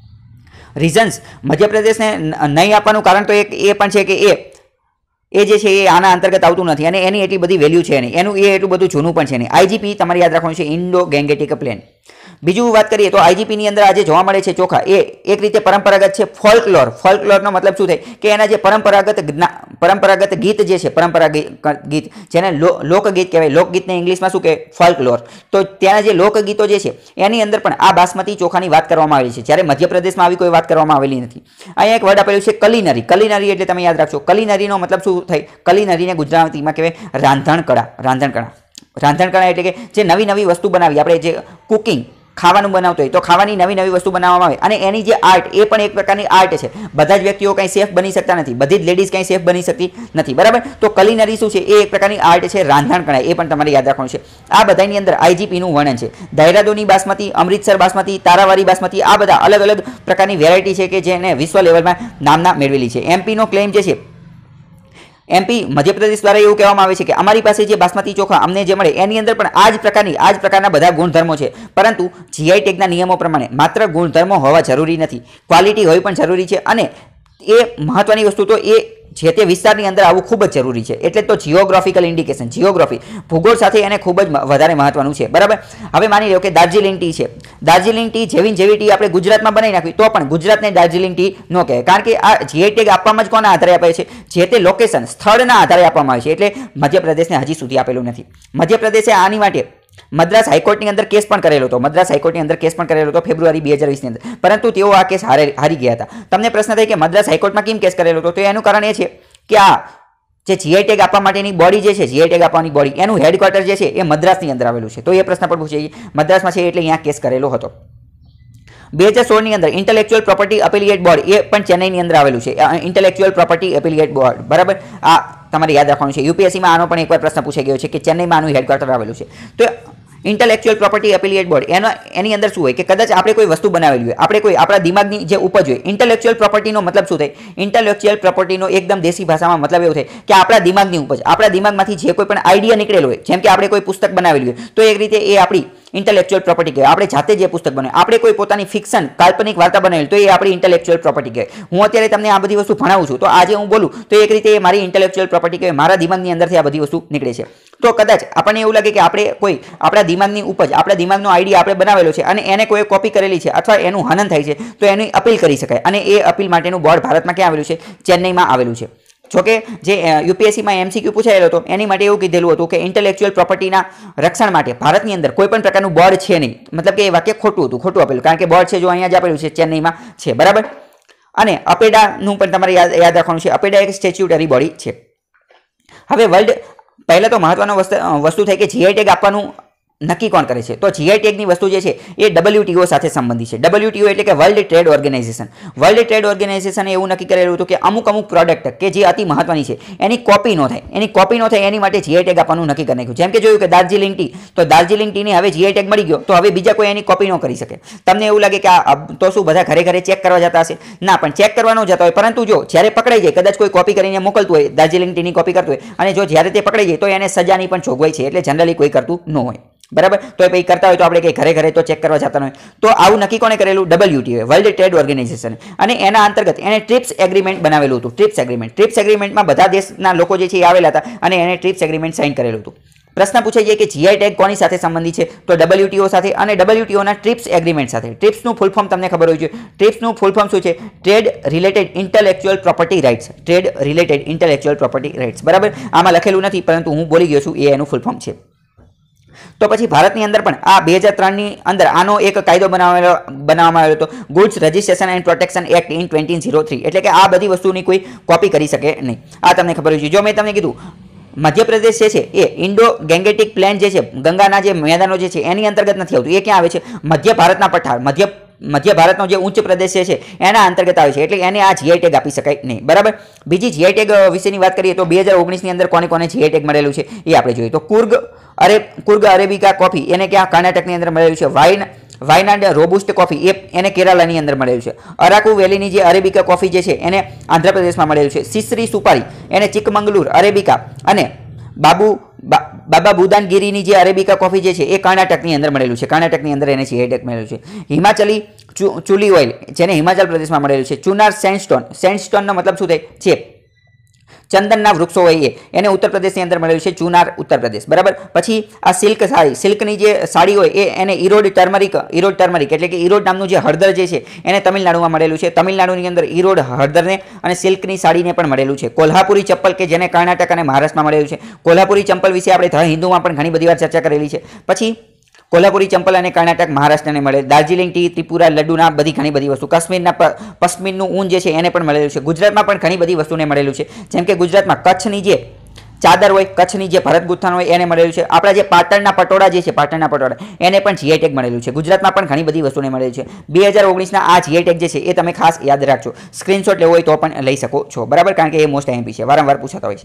રીઝન્સ મધ્યપ્રદેશને નહીં આપવાનું કારણ તો એક એ પણ છે કે એ એ જે છે એ આના અંતર્ગત આવતું નથી અને એની એટલી બધી વેલ્યુ છે નહીં, એનું એ એટલું બધું જૂનું પણ છે નહીં. આઈજીપી તમારે યાદ રાખવાનું છે, ઇન્ડો ગેંગેટિક પ્લેન. બીજું વાત કરીએ તો આઈજીપીની અંદર આજે જોવા મળે છે ચોખા એ એક રીતે પરંપરાગત છે. ફોલ્કલોર, ફોલ્કલોરનો મતલબ શું થાય કે એના જે પરંપરાગત પરંપરાગત ગીત જે છે, પરંપરાગત ગીત જેને લોકગીત કહેવાય, લોકગીતને ઇંગ્લિશમાં શું કહેવાય? ફોલ્કલોર. તો ત્યાંના જે લોકગીતો જે છે એની અંદર પણ આ બાસમતી ચોખાની વાત કરવામાં આવેલી છે, જ્યારે મધ્યપ્રદેશમાં આવી કોઈ વાત કરવામાં આવેલી નથી. અહીંયા એક વર્ડ આપેલું છે કલિનરી. કલિનરી એટલે તમે યાદ રાખશો, કલિનરીનો મતલબ શું થાય? કલિનરીને ગુજરાતીમાં કહેવાય રાંધણ કળા. રાંધણ કળા રાંધણ કળા એટલે કે જે નવી નવી વસ્તુ બનાવી, આપણે જે કુકિંગ, ખાવાનું બનાવતો હોય તો ખાવાની નવી નવી વસ્તુ બનાવવામાં આવે અને એની જે આર્ટ એ પણ એક પ્રકારની આર્ટ છે. બધા જ વ્યક્તિઓ કંઈ સેફ બની શકતા નથી, બધી જ લેડીઝ કંઈ સેફ બની શકતી નથી, બરાબર. તો કલિનરી શું છે? એ એક પ્રકારની આર્ટ છે, રાંધણ કળા, એ પણ તમારે યાદ રાખવાનું છે. આ બધાની અંદર આઈજીપીનું વર્ણન છે. દહેરાદૂની બાસમતી, અમૃતસર બાસમતી, તારાવારી બાસમતી, આ બધા અલગ અલગ પ્રકારની વેરાયટી છે કે જેને વિશ્વ લેવલમાં નામના મેળવેલી છે. એમપીનો ક્લેમ જે છે, એમપી મધ્યપ્રદેશ દ્વારા એવું કહેવામાં આવે છે કે અમારી પાસે જે બાસમતી ચોખા અમને જે મળે એની અંદર પણ આ જ પ્રકારની આ જ પ્રકારના બધા ગુણધર્મો છે, પરંતુ જીઆઈ ટેગના નિયમો પ્રમાણે માત્ર ગુણધર્મો હોવા જરૂરી નથી, ક્વોલિટી હોવી પણ જરૂરી છે અને એ મહત્વની વસ્તુ તો એ જે તે વિસ્તારની અંદર આવવું ખૂબ જ જરૂરી છે. એટલે તો જિયોગ્રાફિકલ ઇન્ડિકેશન, જિયોગ્રાફી, ભૂગોળ સાથે એને ખૂબ જ વધારે મહત્વનું છે. બરાબર. હવે માની લો કે દાર્જિલિંગ ટી છે. દાર્જિલિંગ ટી જેવી જેવી ટી આપણે ગુજરાતમાં બનાવી નાખવી તો પણ ગુજરાતને દાર્જિલિંગ ટી ન કહેવાય, કારણ કે આ જીઆઈ ટેગ આપવામાં જ કોના આધારે આપે છે? જે તે લોકેશન, સ્થળના આધારે આપવામાં આવે છે. એટલે મધ્યપ્રદેશને હજી સુધી આપેલું નથી. મધ્યપ્રદેશે આની માટે મદ્રાસ હાઈકોર્ટની અંદર કેસ પણ કરેલો હતો. મદ્રાસ હાઈકોર્ટની અંદર કેસ પણ કરેલો હતો ફેબ્રુઆરી બે હજાર વીસની અંદર, પરંતુ તેઓ આ કેસ હારે હારી ગયા હતા. તમને પ્રશ્ન થાય કે મદ્રાસ હાઈકોર્ટમાં કેમ કેસ કરેલો હતો? તો એનું કારણ એ છે કે આ જે જીઆઈ ટેગ આપવા માટેની બોડી જે છે, જીઆઈ ટેગ આપવાની બોડી, એનું હેડક્વાર્ટર જે છે એ મદ્રાસની અંદર આવેલું છે. તો એ પ્રશ્ન પણ પૂછે મદ્રાસમાં છે એટલે અહીંયા કેસ કરેલો હતો. બે હજાર સોળની અંદર ઇન્ટેલેક્ચ્યુઅલ પ્રોપર્ટી અપીલિએટ બોર્ડ એ પણ ચેન્નઈની અંદર આવેલું છે. ઇન્ટેલેક્ચ્યુઅલ પ્રોપર્ટી અપીલિએટ બોર્ડ, બરાબર. આ તમારે યાદ રાખવાનું છે. યુપીએસસીમાં આનો પણ એકવાર પ્રશ્ન પૂછાઈ ગયો છે કે ચેન્નઈમાં આનું હેડક્વાર્ટર આવેલું છે. તો ઇન્ટેલેક્ચ્યુઅલ પ્રોપર્ટી અપીલિએટ બોર્ડ એનો એની અંદર શું હોય કે કદાચ આપણે કોઈ વસ્તુ બનાવેલી હોય, આપણે કોઈ આપણા દિમાગની જે ઉપજ હોય. ઇન્ટેલેક્ચ્યુઅલ પ્રોપર્ટીનો મતલબ શું થાય? ઇન્ટેલેક્ચ્યુઅલ પ્રોપર્ટીનો એકદમ દેશી ભાષામાં મતલબ એવું થાય કે આપણા દિમાગની ઉપજ, આપણા દિમાગમાંથી જે કોઈ પણ આઈડિયા નીકળેલો હોય, જેમ કે આપણે કોઈ પુસ્તક બનાવેલી હોય તો એક રીતે એ આપણી ઇન્ટેલેક્ચ્યુઅલ પ્રોપર્ટી કહેવાય. આપણે જાતે જે પુસ્તક બનાવે, આપણે કોઈ પોતાની ફિક્શન, કાલ્પનિક વાર્તા બનાવેલી તો એ આપણી ઇન્ટેલેક્ચ્યુઅલ પ્રોપર્ટી કહેવાય. હું અત્યારે તમને આ બધી વસ્તુ ભણાવું છું તો આજે હું બોલું તો એક રીતે એ મારી ઇન્ટેલેક્ચ્યુઅલ પ્રોપર્ટી કહેવાય. મારા દિમાગની અંદરથી આ બધી વસ્તુ નીકળે છે. તો કદાચ આપણને એવું લાગે કે આપણે કોઈ આપણા દિમાગની ઉપજ, આપણા દિમાગનો આઈડિયા આપણે બનાવેલો છે અને એને કોઈ કોપી કરેલી છે અથવા એનું હનન થાય છે તો એની અપીલ કરી શકાય. અને એ અપીલ માટેનું બોર્ડ ભારતમાં ક્યાં આવેલું છે? ચેન્નઈમાં આવેલું છે. જોકે જે યુપીએસસીમાં એમસીક્યુ પૂછાયેલો હતો એની માટે એવું કીધેલું હતું કે ઇન્ટેલેક્ચ્યુઅલ પ્રોપર્ટીના રક્ષણ માટે ભારતની અંદર કોઈ પણ પ્રકારનું બોર્ડ છે નહીં. મતલબ કે એ વાક્ય ખોટું હતું, ખોટું આપેલું, કારણ કે બોર્ડ છે જો અહીંયા જ આપેલું છે, ચેન્નઈમાં છે. બરાબર. અને અપેડાનું પણ તમારે યાદ યાદ રાખવાનું છે. અપેડા એક સ્ટેચ્યુટરી બોડી છે. હવે વર્લ્ડ પહેલાં તો મહત્વનો વસ્તુ થાય કે જીઆઈ ટેગ આપવાનું નક્કી કોણ કરે છે? તો જીઆઈ ટેગની વસ્તુ જે છે એ ડબલ્યુટીઓ સાથે સંબંધિત છે. ડબલ્યુટીઓ એટલે કે world trade organization. World trade ઓર્ગેનાઇઝેશને એવું નક્કી કરેલું હતું કે અમુક અમુક પ્રોડક્ટ કે જે અતિ મહત્વની છે એની કોપી ન થાય, એની કોપી ન થાય એની માટે જીઆઈ ટેગ આપવાનું નક્કી કરી નાખ્યું. જેમ કે જોયું કે દાર્જિલિંગ ટી, તો દાર્જિલિંગ ટીની હવે જીઆઈ ટેગ મળી ગયો તો હવે બીજા કોઈ એની કોપી ન કરી શકે. તમને એવું લાગે કે આ તો શું બધા ઘરે ઘરે ચેક કરવા જતા હશે? ના, પણ ચેક કરવા ન જતા હોય, પરંતુ જો જ્યારે પકડાઈ જાય, કદાચ કોઈ કોપી કરીને મોકલતું હોય, દાર્જિલિંગ ટીની કોપી કરતું હોય, અને જો જ્યારે તે પકડાઈ જાય તો એને સજાની પણ જોગવાઈ છે. એટલે જનરલી કોઈ કરતું ન હોય. બરાબર. તો એ પછી કરતા હોય તો આપણે કંઈ ઘરે ઘરે તો ચેક કરવા જતા હોય. તો આવું નક્કી કોને કરેલું? WTO, world trade organization. અને એના અંતર્ગત એને ટ્રિપ્સ એગ્રીમેન્ટ બનાવેલું હતું. ટ્રિપ્સ એગ્રીમેન્ટ ટ્રિપ્સ એગ્રીમેન્ટમાં બધા દેશના લોકો જે છે એ આવેલા હતા અને એને ટ્રિપ્સ એગ્રીમેન્ટ સાઇન કરેલું હતું. પ્રશ્ન પૂછાઈ જાય કે જીઆઈ ટેગ કોની સાથે સંબંધિત છે? તો ડબલ્યુટીઓ સાથે અને ડબલ્યુટીઓના ટ્રિપ્સ એગ્રીમેન્ટ સાથે. ટ્રિપ્સનું ફૂલ ફોર્મ તમને ખબર હોવી જોઈએ. ટ્રિપ્સનું ફૂલ ફોર્મ શું છે? Trade related intellectual property rights. Trade related intellectual property rights. બરાબર. આમાં લખેલું નથી પરંતુ હું બોલી ગયો છું, એ એનું ફૂલ ફોર્મ છે. તો પછી ભારતની અંદર પણ આ બે હજાર ત્રણની અંદર આનો એક કાયદો બનાવેલો બનાવવામાં આવ્યો હતો, goods registration and protection act in twenty zero three. એટલે કે આ બધી વસ્તુની કોઈ કોપી કરી શકે નહીં. આ તમને ખબર હોય છે. જો મેં તમને કીધું મધ્યપ્રદેશ જે છે એ ઇન્ડો ગેંગેટિક પ્લેન જે છે, ગંગાના જે મેદાનો જે છે એની અંતર્ગત નથી આવતું. એ ક્યાં આવે છે? મધ્ય ભારતના પઠાર, મધ્ય મધ્ય ભારતનો જે ઉચ્ચ પ્રદેશ છે એના અંતર્ગત આવે છે. એટલે એને આ જીઆઈ ટેગ આપી શકાય નહીં. બરાબર. બીજી જીઆઈ ટેગ વિશેની વાત કરીએ તો બે હજાર ઓગણીસની અંદર કોને કોને જીઆઈ ટેગ મળેલું છે એ આપણે જોઈએ તો કુર્ગ અરે કુર્ગ અરેબિકા કોફી એને ક્યાં કર્ણાટકની અંદર મળેલું છે. વાઇન વાયનાડ રોબુસ્ટ કોફી એ એને કેરાલાની અંદર મળેલું છે. અરાકુ વેલીની જે અરેબિકા કોફી જે છે એને આંધ્રપ્રદેશમાં મળેલું છે. સિસરી સુપારી એને ચિકમંગલુર અરેબિકા અને બાબુ બાબા બુદાનગીરીની જે અરેબિકા કોફી જે છે એ કર્ણાટકની અંદર મળેલું છે. કર્ણાટકની અંદર એને જીઆઈ ટેગ મળેલું છે. હિમાચલી ચુલી ઓઇલ જેને હિમાચલ પ્રદેશમાં મળેલું છે. ચુનાર સેન્ડસ્ટોન, સેન્ડસ્ટોનનો મતલબ શું થાય છે? ચંદનના વૃક્ષો હોય એ, એને ઉત્તર પ્રદેશની અંદર મળેલું છે. ચુનાર ઉત્તર પ્રદેશ. બરાબર. પછી આ સિલ્ક સાડી, સિલ્કની જે સાડી હોય એ એને ઈરોડ ટર્મરિક, ઈરોડ ટર્મરિક એટલે કે ઈરોડ નામનું જે હળદર જે છે એને તમિલનાડુમાં મળેલું છે. તમિલનાડુની અંદર ઈરોડ હળદરને અને સિલ્કની સાડીને પણ મળેલું છે. કોલ્હાપુરી ચપ્પલ કે જેને કર્ણાટક અને મહારાષ્ટ્રમાં મળેલું છે. કોલ્હાપુરી ચંપલ વિશે આપણે ધ હિન્દુમાં પણ ઘણી બધી વાર ચર્ચા કરેલી છે. પછી કોલ્હાપુરી ચંપલ અને કર્ણાટક મહારાષ્ટ્રને મળે. દાર્જિલિંગ ટી, ત્રિપુરા લડ્ડુના બધી ઘણી બધી વસ્તુ. કાશ્મીરના પશ્મિનનું ઊન જે છે એને પણ મળેલું છે. ગુજરાતમાં પણ ઘણી બધી વસ્તુને મળેલું છે. જેમ કે ગુજરાતમાં કચ્છની જે ચાદર હોય, કચ્છની જે ભરત ગુથ્થાણ હોય એને મળેલું છે. આપણા જે પાટણના પટોળા જે છે, પાટણના પટોળા એને પણ જીઆઈ ટેગ મળેલું છે. ગુજરાતમાં પણ ઘણી બધી વસ્તુને મળેલું છે. બે હજાર ઓગણીસના આ જીઆઈ ટેગ જે છે એ તમે ખાસ યાદ રાખજો. સ્ક્રીનશોટ લેવો હોય તો પણ લઈ શકો છો. બરાબર. કારણ કે એ મોસ્ટ આઈએમપી છે, વારંવાર પૂછાતા હોય છે.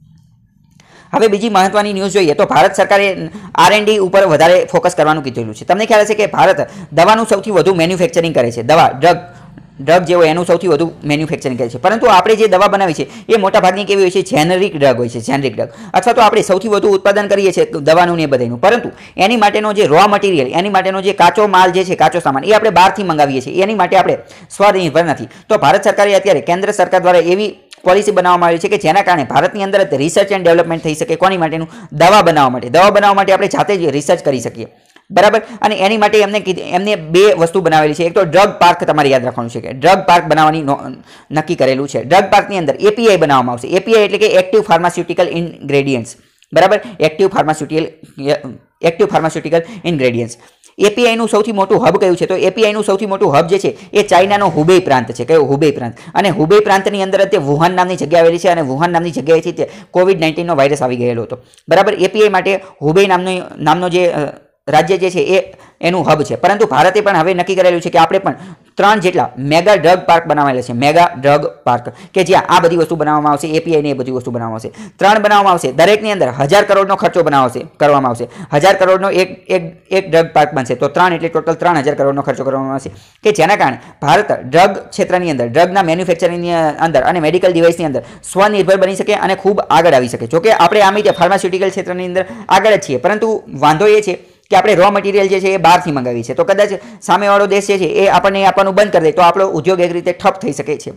હવે બીજી મહત્વની ન્યૂઝ જોઈએ તો ભારત સરકારે આર એન્ડ ડી ઉપર વધારે ફોકસ કરવાનું કીધેલું છે. તમને ખ્યાલ હશે કે ભારત દવાનું સૌથી વધુ મેન્યુફેક્ચરિંગ કરે છે. દવા, ડ્રગ ડ્રગ જે હોય એનું સૌથી વધુ મેન્યુફેક્ચરિંગ કરે છે, પરંતુ આપણે જે દવા બનાવી છે એ મોટાભાગની કેવી હોય છે, જેનરિક ડ્રગ હોય છે, જેનરિક ડ્રગ, અથવા તો આપણે સૌથી વધુ ઉત્પાદન કરીએ છીએ દવાનું ને એ બધાનું, પરંતુ એની માટેનો જે રો મટીરિયલ, એની માટેનો જે કાચો માલ જે છે, કાચો સામાન, એ આપણે બહારથી મંગાવીએ છીએ, એની માટે આપણે સ્વનિર્ભર નથી. તો ભારત સરકારે અત્યારે કેન્દ્ર સરકાર દ્વારા એવી પોલિસી બનાવવામાં આવી છે કે જેના કારણે ભારતની અંદર રિસર્ચ એન્ડ ડેવલપમેન્ટ થઈ શકે. કોની માટેનું? દવા બનાવવા માટે. દવા બનાવવા માટે આપણે જાતે જ રિસર્ચ કરી શકીએ, બરાબર. અને એની માટે એમને એમને બે વસ્તુ બનાવેલી છે. એક તો ડ્રગ પાર્ક, તમારે યાદ રાખવાનું છે કે ડ્રગ પાર્ક બનાવવાની નક્કી કરેલું છે. ડ્રગ પાર્કની અંદર એપીઆઈ બનાવવામાં આવશે. એપીઆઈ એટલે કે એક્ટિવ ફાર્માસ્યુટિકલ ઇન્ગ્રેડિયન્ટ્સ, બરાબર. Active pharmaceutical active pharmaceutical ingredients. એપીઆઈનું સૌથી મોટું હબ કયું છે? તો એપીઆઈનું સૌથી મોટું હબ જે છે એ ચાઇનાનો હુબેઈ પ્રાંત છે. કયો? હુબેઈ પ્રાંત. અને હુબેઈ પ્રાંતની અંદર તે વુહાન નામની જગ્યા આવેલી છે, અને વુહાન નામની જગ્યાએથી તે કોવિડ નાઇન્ટીનનો વાયરસ આવી ગયેલો હતો, બરાબર. એપીઆઈ માટે હુબેઈ નામનો નામનો જે રાજ્ય જે છે એ એનું હબ છે. પરંતુ ભારતે પણ હવે નક્કી કરેલું છે કે આપણે પણ ત્રણ જેટલા મેગા ડ્રગ પાર્ક બનાવેલા છે, મેગા ડ્રગ પાર્ક, કે જ્યાં આ બધી વસ્તુ બનાવવામાં આવશે, એપીઆઈ ને એ બધી વસ્તુ બનાવવામાં આવશે. ત્રણ બનાવવામાં આવશે. દરેકની અંદર હજાર કરોડનો ખર્ચો બનાવશે કરવામાં આવશે. હજાર કરોડનો એક એક એક ડ્રગ પાર્ક બનશે, તો ત્રણ એટલે ટોટલ ત્રણ હજાર કરોડનો ખર્ચો કરવામાં આવશે, કે જેના કારણે ભારત ડ્રગ ક્ષેત્રની અંદર, ડ્રગના મેન્યુફેક્ચરિંગની અંદર અને મેડિકલ ડિવાઇસની અંદર સ્વનિર્ભર બની શકે અને ખૂબ આગળ આવી શકે. જોકે આપણે આમ રીતે ફાર્માસ્યુટિકલ ક્ષેત્રની અંદર આગળ જ છીએ, પરંતુ વાંધો એ છે કે આપણે રો મટીરિયલ જે છે એ બહારથી મંગાવીએ છીએ. તો કદાચ સામેવાળો દેશ જે છે એ આપણને આપવાનું બંધ કરી દે તો આપણો ઉદ્યોગ એક રીતે ઠપ થઈ શકે છે.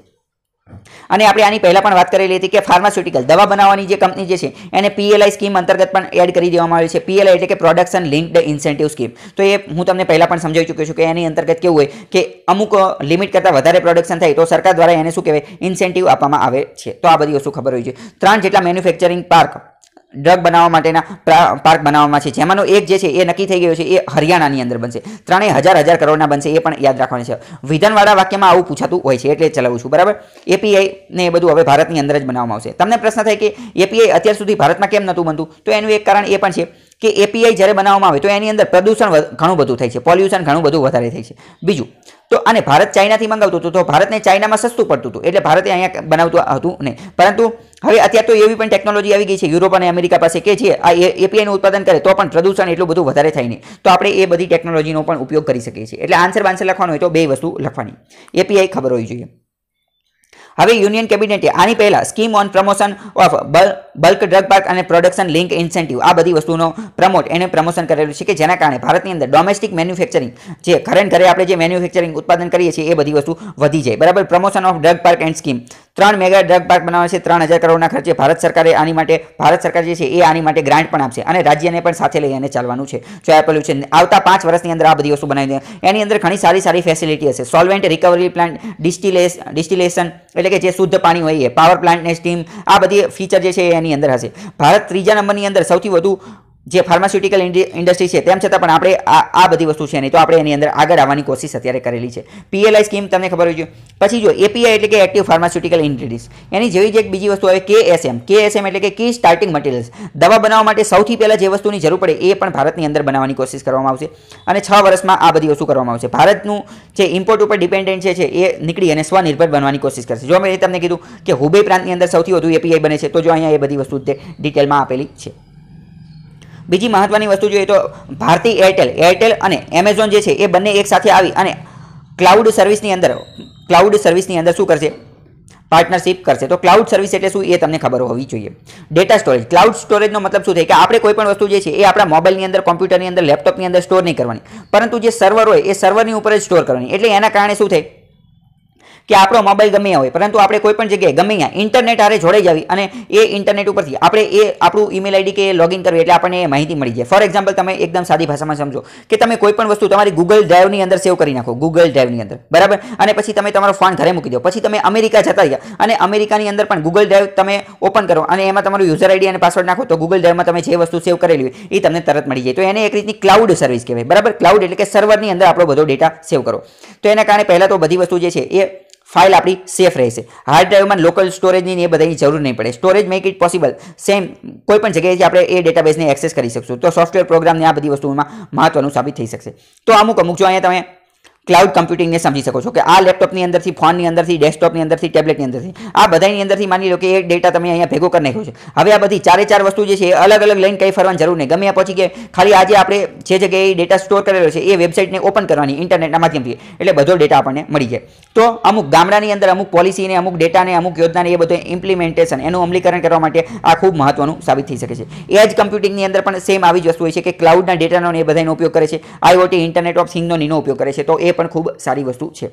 અને આપણે આની પહેલા પણ વાત કરેલી હતી કે ફાર્માસ્યુટિકલ દવા બનાવવાની જે કંપની જે છે એને પીએલઆઈ સ્કીમ અંતર્ગત પણ એડ કરી દેવામાં આવી છે. પીએલઆઈ એટલે કે પ્રોડક્શન લિંક્ડ ઇન્સેન્ટિવ સ્કીમ. તો એ હું તમને પહેલા પણ સમજાવી ચૂક્યો છું કે એની અંતર્ગત કેવું હોય કે અમુક લિમિટ કરતાં વધારે પ્રોડક્શન થાય તો સરકાર દ્વારા એને શું કહેવાય, ઇન્સેન્ટિવ આપવામાં આવે છે. તો આ બધી વસ્તુ ખબર હોય છે. ત્રણ જેટલા મેન્યુફેક્ચરિંગ પાર્ક ડ્રગ બનાવવા માટેના પાર્ક બનાવવામાં છે, જેમાંનો એક જે છે એ નક્કી થઈ ગયો છે, એ હરિયાણાની અંદર બનશે. ત્રણેય હજાર હજાર કરોડના બનશે, એ પણ યાદ રાખવાનું છે. વિધાનવાળા વાક્યમાં આવું પૂછાતું હોય છે એટલે ચલાવું છું, બરાબર. એપીઆઈ ને એ બધું હવે ભારતની અંદર જ બનાવવામાં આવશે. તમને પ્રશ્ન થાય કે એપીઆઈ અત્યાર સુધી ભારતમાં કેમ નહોતું બનતું? તો એનું એક કારણ એ પણ છે કે એપીઆઈ જ્યારે બનાવવામાં આવે તો એની અંદર પ્રદૂષણ ઘણું બધું થાય છે, પોલ્યુશન ઘણું બધું વધારે થાય છે. બીજું તો અને ભારત ચાઇનાથી મંગાવતું હતું, તો ભારતને ચાઇનામાં સસ્તું પડતું હતું, એટલે ભારતે અહીંયા બનાવતું હતું નહીં. પરંતુ હવે અત્યારે તો એવી પણ ટેકનોલોજી આવી ગઈ છે યુરોપ અને અમેરિકા પાસે કે જે આ એપીઆઈનું ઉત્પાદન કરે તો પણ પ્રદૂષણ એટલું બધું વધારે થાય નહીં. તો આપણે એ બધી ટેકનોલોજીનો પણ ઉપયોગ કરી શકીએ છીએ. એટલે આન્સર બાન્સર લખવાનો હોય તો બે વસ્તુ લખવાની. એપીઆઈ ખબર હોવી જોઈએ. હવે યુનિયન કેબિનેટે આની પહેલા scheme on promotion of bulk drug park અને પ્રોડક્શન લિંક ઇન્સેન્ટિવ આ બધી વસ્તુનો પ્રમોટ એને પ્રમોશન કરેલું છે, કે જેના કારણે ભારતની અંદર ડોમેસ્ટિક મેન્યુફેક્ચરિંગ જે ઘરે ઘરે આપણે જે મેન્યુફેક્ચરિંગ ઉત્પાદન કરીએ છીએ એ બધી વસ્તુ વધી જાય, બરાબર. Promotion of drug park and scheme. ત્રણ મેગા ડ્રગ પાર્ક બનાવે છે, ત્રણ હજાર કરોડના ખર્ચે. ભારત સરકારે આની માટે ભારત સરકાર જે છે એ આની માટે ગ્રાન્ટ પણ આપશે અને રાજ્યને પણ સાથે લઈ અને ચાલવાનું છે. જો આપેલું છે આવતા પાંચ વર્ષની અંદર આ બધી વસ્તુ બનાવી દે. એની અંદર ઘણી સારી સારી ફેસિલિટી હશે. સોલ્વેન્ટ રિકવરી પ્લાન્ટ, ડિસ્ટિલેસ ડિસ્ટિલેશન એટલે કે જે શુદ્ધ પાણી હોય એ, પાવર પ્લાન્ટ ને સ્ટીમ, આ બધી ફીચર જે છે એની અંદર હશે. ભારત ત્રીજા નંબરની અંદર સૌથી વધુ જે ફાર્માસ્યુટિકલ ઇન્ડસ્ટ્રી છે, તેમ છતાં પણ આપણે આ આ બધી વસ્તુ છે નહીં, તો આપણે એની અંદર આગળ આવવાની કોશિશ અત્યારે કરેલી છે. પીએલઆઈ સ્કીમ તમને ખબર હોય છે. પછી જો એપીઆઈ એટલે કે એક્ટિવ ફાર્માસ્યુટિકલ ઇન્ગ્રેડિયન્ટ્સ, એની જેવી જ એક બીજી વસ્તુ આવે કેએસએમ. કેએસએમ એટલે કે કી સ્ટાર્ટિંગ મટીરિયલ્સ. દવા બનાવવા માટે સૌથી પહેલાં જે વસ્તુની જરૂર પડે એ પણ ભારતની અંદર બનાવવાની કોશિશ કરવામાં આવશે અને છ વર્ષમાં આ બધી વસ્તુ કરવામાં આવશે. ભારતનું જે ઇમ્પોર્ટ ઉપર ડિપેન્ડન્ટ છે એ નીકળી અને સ્વનિર્ભર બનવાની કોશિશ કરશે. જો મેં તમને કીધું કે હુબેઈ પ્રાંતની અંદર સૌથી વધુ એપીઆઈ બને છે, તો જો અહીંયા એ બધી વસ્તુ ડિટેલમાં આપેલી છે. બીજી મહત્વની વસ્તુ જોઈએ તો ભારતી એરટેલ એરટેલ અને એમેઝોન જે છે એ બંને એક સાથે આવી અને ક્લાઉડ સર્વિસની અંદર ક્લાઉડ સર્વિસની અંદર શું કરશે, પાર્ટનરશિપ કરશે. તો ક્લાઉડ સર્વિસ એટલે શું એ તમને ખબર હોવી જોઈએ. Data storage. ક્લાઉડ સ્ટોરેજનો મતલબ શું થાય કે આપણે કોઈ પણ વસ્તુ જે છે એ આપણા મોબાઈલની અંદર, કોમ્પ્યુટરની અંદર, લેપટોપની અંદર સ્ટોર નહીં કરવાની, પરંતુ જે સર્વર હોય એ સર્વરની ઉપર જ સ્ટોર કરવાની. એટલે એના કારણે શું થાય કે આપણો મોબાઈલ ગમે હોય પરંતુ આપણે કોઈ પણ જગ્યાએ ગમે ત્યાં ઇન્ટરનેટ આરે જોડાઈ જાવી અને એ ઇન્ટરનેટ ઉપરથી આપણે એ આપણું ઈમેલ આઈડી કે લોગિન કરવી એટલે આપણને એ માહિતી મળી જાય. ફોર એક્ઝામ્પલ તમે એકદમ સાદી ભાષામાં સમજો કે તમે કોઈ પણ વસ્તુ તમારી ગૂગલ ડ્રાઈવની અંદર સેવ કરી નાખો, ગૂગલ ડ્રાઈવની અંદર, બરાબર. અને પછી તમે તમારો ફોન ઘરે મૂકી દો, પછી તમે અમેરિકા જતા રહ્યા અને અમેરિકાની અંદર પણ ગૂગલ ડ્રાઈવ તમે ઓપન કરો અને એમાં તમારું યુઝર આઈડી અને પાસવર્ડ નાખો તો ગૂગલ ડ્રાઈવમાં તમે જે વસ્તુ સેવ કરેલી હોય એ તમને તરત મળી જાય. તો એને એક રીતની ક્લાઉડ સર્વિસ કહેવાય, બરાબર. ક્લાઉડ એટલે કે સર્વરની અંદર આપણો બધો ડેટા સેવ કરો. તો એના કારણે પહેલાં તો બધી વસ્તુ જે છે એ ફાઇલ આપણી સેફ રહેશે. હાર્ડ ડ્રાઈવમાં લોકલ સ્ટોરેજની એ બધાની જરૂર નહીં પડે. Storage make it possible same કોઈ પણ જગ્યાએથી આપણે એ ડેટાબેઝને એક્સેસ કરી શકશું. તો સોફ્ટવેર પ્રોગ્રામને આ બધી વસ્તુઓમાં મહત્વનું સાબિત થઈ શકશે. તો અમુક અમુક જો અહીંયા તમે ક્લાઉડ કમ્પ્યુટિંગને સમજી શકો છો કે આ લેપટોપની અંદરથી, ફોનની અંદરથી, ડેસ્કટોપની અંદરથી, ટેબ્લેટની અંદરથી, આ બધાની અંદરથી માની લો કે એક ડેટા તમે અહીંયા ભેગો કરી નાખ્યો છે. હવે આ બધી ચારે ચાર વસ્તુ જે છે એ અલગ અલગ લઈને કંઈ ફરવાની જરૂર નહીં. ગમે ત્યાં પહોંચી ગયા, ખાલી આજે આપણે જે જગ્યાએ ડેટા સ્ટોર કરેલો છે એ વેબસાઇટને ઓપન કરવાની ઇન્ટરનેટના માધ્યમથી, એટલે બધો ડેટા આપણને મળી જાય. તો અમુક ગામડાની અંદર અમુક પોલિસીને અમુક ડેટાને અમુક યોજનાને એ બધું ઇમ્પ્લિમેન્ટેશન એનું અમલીકરણ કરવા માટે આ ખૂબ મહત્વનું સાબિત થઈ શકે છે. એજ કમ્પ્યુટિંગની અંદર પણ સેમ આવી જ વસ્તુ હોય છે કે ક્લાઉડના ડેટાનો એ બધાનો ઉપયોગ કરે છે, આઈઓટી ઇન્ટરનેટ ઓફ થિંગનો નીનો ઉપયોગ કરે છે. તો એ પણ ખૂબ સારી વસ્તુ છે.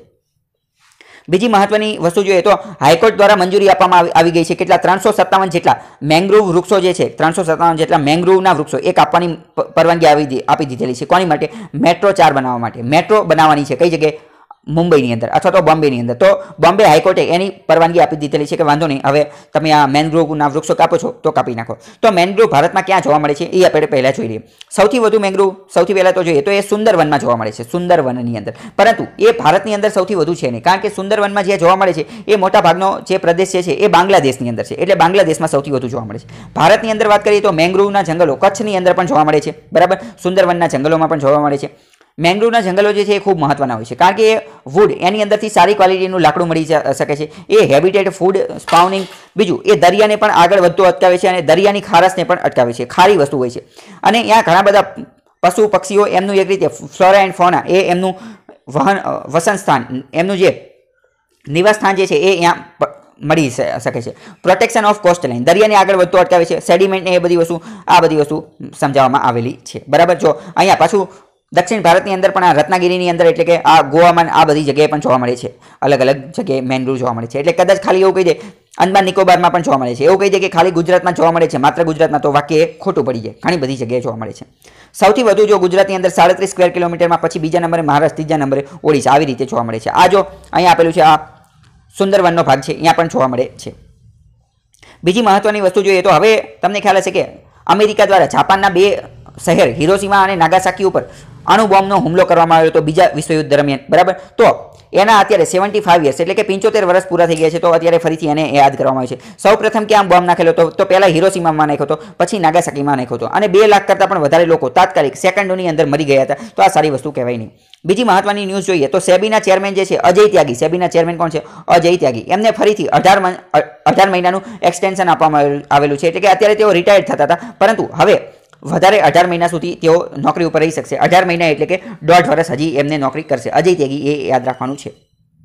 બીજી મહત્વની વસ્તુ જોઈએ તો હાઈકોર્ટ દ્વારા મંજૂરી આપવામાં આવી ગઈ છે કેટલા ત્રણસો સત્તાવન જેટલા મેંગ્રોવ વૃક્ષો જે છે, ત્રણસો સત્તાવન જેટલા મેંગ્રોવના વૃક્ષો એ કાપવાની પરવાનગી આવી આપી દીધેલી છે. કોની માટે? મેટ્રો ચાર બનાવવા માટે. મેટ્રો બનાવવાની છે કઈ જગ્યાએ? મુંબઈની અંદર અથવા તો બોમ્બેની અંદર. તો બોમ્બે હાઈકોર્ટે એની પરવાનગી આપી દીધેલી છે કે વાંધો નહીં, હવે તમે આ મેંગ્રોવના વૃક્ષો કાપો છો તો કાપી નાખો. તો મેંગ્રોવ ભારતમાં ક્યાં જોવા મળે છે એ આપણે પહેલાં જોઈ લઈએ. સૌથી વધુ મેંગ્રોવ સૌથી પહેલાં તો જોઈએ તો એ સુંદરવનમાં જોવા મળે છે, સુંદરવનની અંદર. પરંતુ એ ભારતની અંદર સૌથી વધુ છે નહીં, કારણ કે સુંદરવનમાં જે જોવા મળે છે એ મોટા ભાગનો જે પ્રદેશ છે એ બાંગ્લાદેશની અંદર છે, એટલે બાંગ્લાદેશમાં સૌથી વધુ જોવા મળે છે. ભારતની અંદર વાત કરીએ તો મેંગ્રોવના જંગલો કચ્છની અંદર પણ જોવા મળે છે, બરાબર. સુંદરવનના જંગલોમાં પણ જોવા મળે છે. મેંગ્રોવના જંગલો જે છે એ ખૂબ મહત્વના હોય છે, કારણ કે એ વુડ એની અંદરથી સારી ક્વોલિટીનું લાકડું મળી શકે છે. એ હેબિટેટ ફૂડ સ્પાઉનિંગ, બીજું એ દરિયાને પણ આગળ વધતો અટકાવે છે અને દરિયાની ખારસને પણ અટકાવે છે, ખારી વસ્તુ હોય છે. અને ત્યાં ઘણા બધા પશુ પક્ષીઓ એમનું એક રીતે ફ્લોરા એન્ડ ફોના એ એમનું વહન વસન સ્થાન, એમનું જે નિવાસ સ્થાન જે છે એ અહીંયા મળી શકે છે. પ્રોટેક્શન ઓફ કોસ્ટલાઇન, દરિયાને આગળ વધતો અટકાવે છે. સેડિમેન્ટ એ બધી વસ્તુ આ બધી વસ્તુ સમજાવવામાં આવેલી છે, બરાબર. જો અહીંયા પાછું દક્ષિણ ભારતની અંદર પણ આ રત્નાગીરીની અંદર એટલે કે આ ગોવામાં આ બધી જગ્યાએ પણ જોવા મળે છે, અલગ અલગ જગ્યાએ મેંગ્રોવ જોવા મળે છે. એટલે કદાચ ખાલી એવું કહી દે અંદમાન નિકોબારમાં પણ જોવા મળે છે, એવું કહી દે કે ખાલી ગુજરાતમાં જોવા મળે છે, માત્ર ગુજરાતમાં, તો વાક્ય ખોટું પડી જાય. ઘણી બધી જગ્યાએ જોવા મળે છે. સૌથી વધુ જો ગુજરાતની અંદર સાડત્રીસ સ્ક્વેર કિલોમીટરમાં, પછી બીજા નંબરે મહારાષ્ટ્ર, ત્રીજા નંબરે ઓડિશા, આવી રીતે જોવા મળે છે. આ જો અહીંયા આપેલું છે આ સુંદરવનનો ભાગ છે, અહીંયા પણ જોવા મળે છે. બીજી મહત્વની વસ્તુ જોઈએ તો હવે તમને ખ્યાલ હશે કે અમેરિકા દ્વારા જાપાનના બે શહેર હિરોશીમા અને નાગાસાકી ઉપર અણુ બોમ્બનો હુમલો કરવામાં આવ્યો હતો બીજા વિશ્વયુદ્ધ દરમિયાન, બરાબર. તો એના અત્યારે સેવન્ટી ફાઈવ યર્સ એટલે કે પંચોતેર વર્ષ પૂરા થઈ ગયા છે. તો અત્યારે ફરીથી એને યાદ કરવામાં આવે છે. સૌ પ્રથમ ક્યાં બોમ્બ નાખેલો હતો? તો પહેલાં હિરોશીમામાં નાખ્યો હતો, પછી નાગાસાકીમાં નાખ્યો હતો, અને બે લાખ કરતાં પણ વધારે લોકો તાત્કાલિક સેકન્ડોની અંદર મરી ગયા હતા. તો આ સારી વસ્તુ કહેવાય નહીં. બીજી મહત્વની ન્યૂઝ જોઈએ તો સેબીના ચેરમેન જે છે અજય ત્યાગી, સેબીના ચેરમેન કોણ છે? અજય ત્યાગી. એમને ફરીથી અઢાર અઢાર મહિનાનું એક્સટેન્શન આપવામાં આવેલું છે, એટલે કે અત્યારે તેઓ રિટાયર્ડ થતા હતા, પરંતુ હવે વધારે અઢાર મહિના સુધી તેઓ નોકરી ઉપર રહી શકશે. અઢાર મહિના એટલે કે દોઢ વર્ષ હજી એમને નોકરી કરશે. અજય ત્યાગી એ યાદ રાખવાનું છે.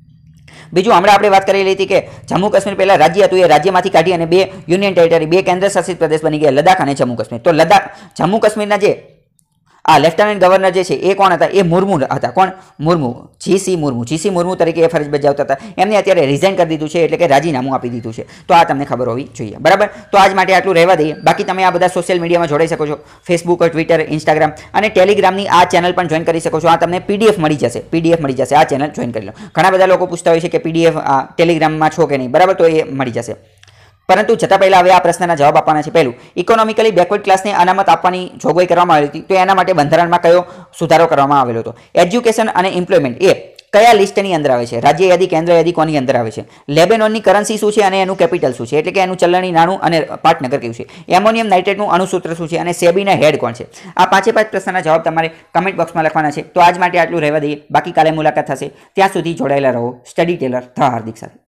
બીજું હમણાં આપણે વાત કરી હતી કે જમ્મુ કાશ્મીર પહેલા રાજ્ય હતું, એ રાજ્યમાંથી કાઢી અને બે યુનિયન ટેરિટરી, બે કેન્દ્ર શાસિત પ્રદેશ બની ગયા, લદ્દાખ અને જમ્મુ કાશ્મીર. તો લદ્દાખ જમ્મુ કાશ્મીરના જે આ લેફ્ટનન્ટ ગવર્નર જે છે એ કોણ હતા? એ મુર્મુ હતા. કોણ? મુર્મુ, જીસી મુર્મુ. જીસી મુર્મુ તરીકે એ ફરજ બજાવતા હતા. એમને અત્યારે રિઝાઇન કરી દીધું છે, એટલે કે રાજીનામું આપી દીધું છે. તો આ તમને ખબર હોવી જોઈએ, બરાબર. તો આજ માટે આટલું રહેવા દઈએ. બાકી તમે આ બધા સોશિયલ મીડિયામાં જોડાઈ શકો છો, ફેસબુક, ટ્વિટર, ઇન્સ્ટાગ્રામ અને ટેલિગ્રામની આ ચેનલ પણ જોઈન કરી શકો છો. આ તમને પીડીએફ મળી જશે, પીડીએફ મળી જશે. આ ચેનલ જોઈન કરી લો. ઘણા બધા લોકો પૂછતા હોય છે કે પીડીએફ ટેલિગ્રામમાં છો કે નહીં, બરાબર. તો એ મળી જશે. પરંતુ જતાં પહેલાં હવે આ પ્રશ્નના જવાબ આપવાના છે. પહેલું, ઇકોનોમિકલી બેકવર્ડ ક્લાસને અનામત આપવાની જોગવાઈ કરવામાં આવી હતી, તો એના માટે બંધારણમાં કયો સુધારો કરવામાં આવેલો હતો? એજ્યુકેશન અને એમ્પ્લોયમેન્ટ એ કયા લિસ્ટની અંદર આવે છે? રાજ્ય યાદી, કેન્દ્ર યાદી, કોની અંદર આવે છે? લેબેનોનની કરન્સી શું છે અને એનું કેપિટલ શું છે, એટલે કે એનું ચલણી નાણું અને પાટનગર કયું છે? એમોનિયમ નાઇટ્રેટનું અણુસૂત્ર શું છે અને સેબીના હેડ કોણ છે? આ પાંચે પાંચ પ્રશ્નના જવાબ તમારે કમેન્ટ બોક્સમાં લખવાના છે. તો આજ માટે આટલું રહેવા દઈએ. બાકી કાલે મુલાકાત થશે. ત્યાં સુધી જોડાયેલા રહો સ્ટડી ટેલર ધ હાર્દિક સાથે.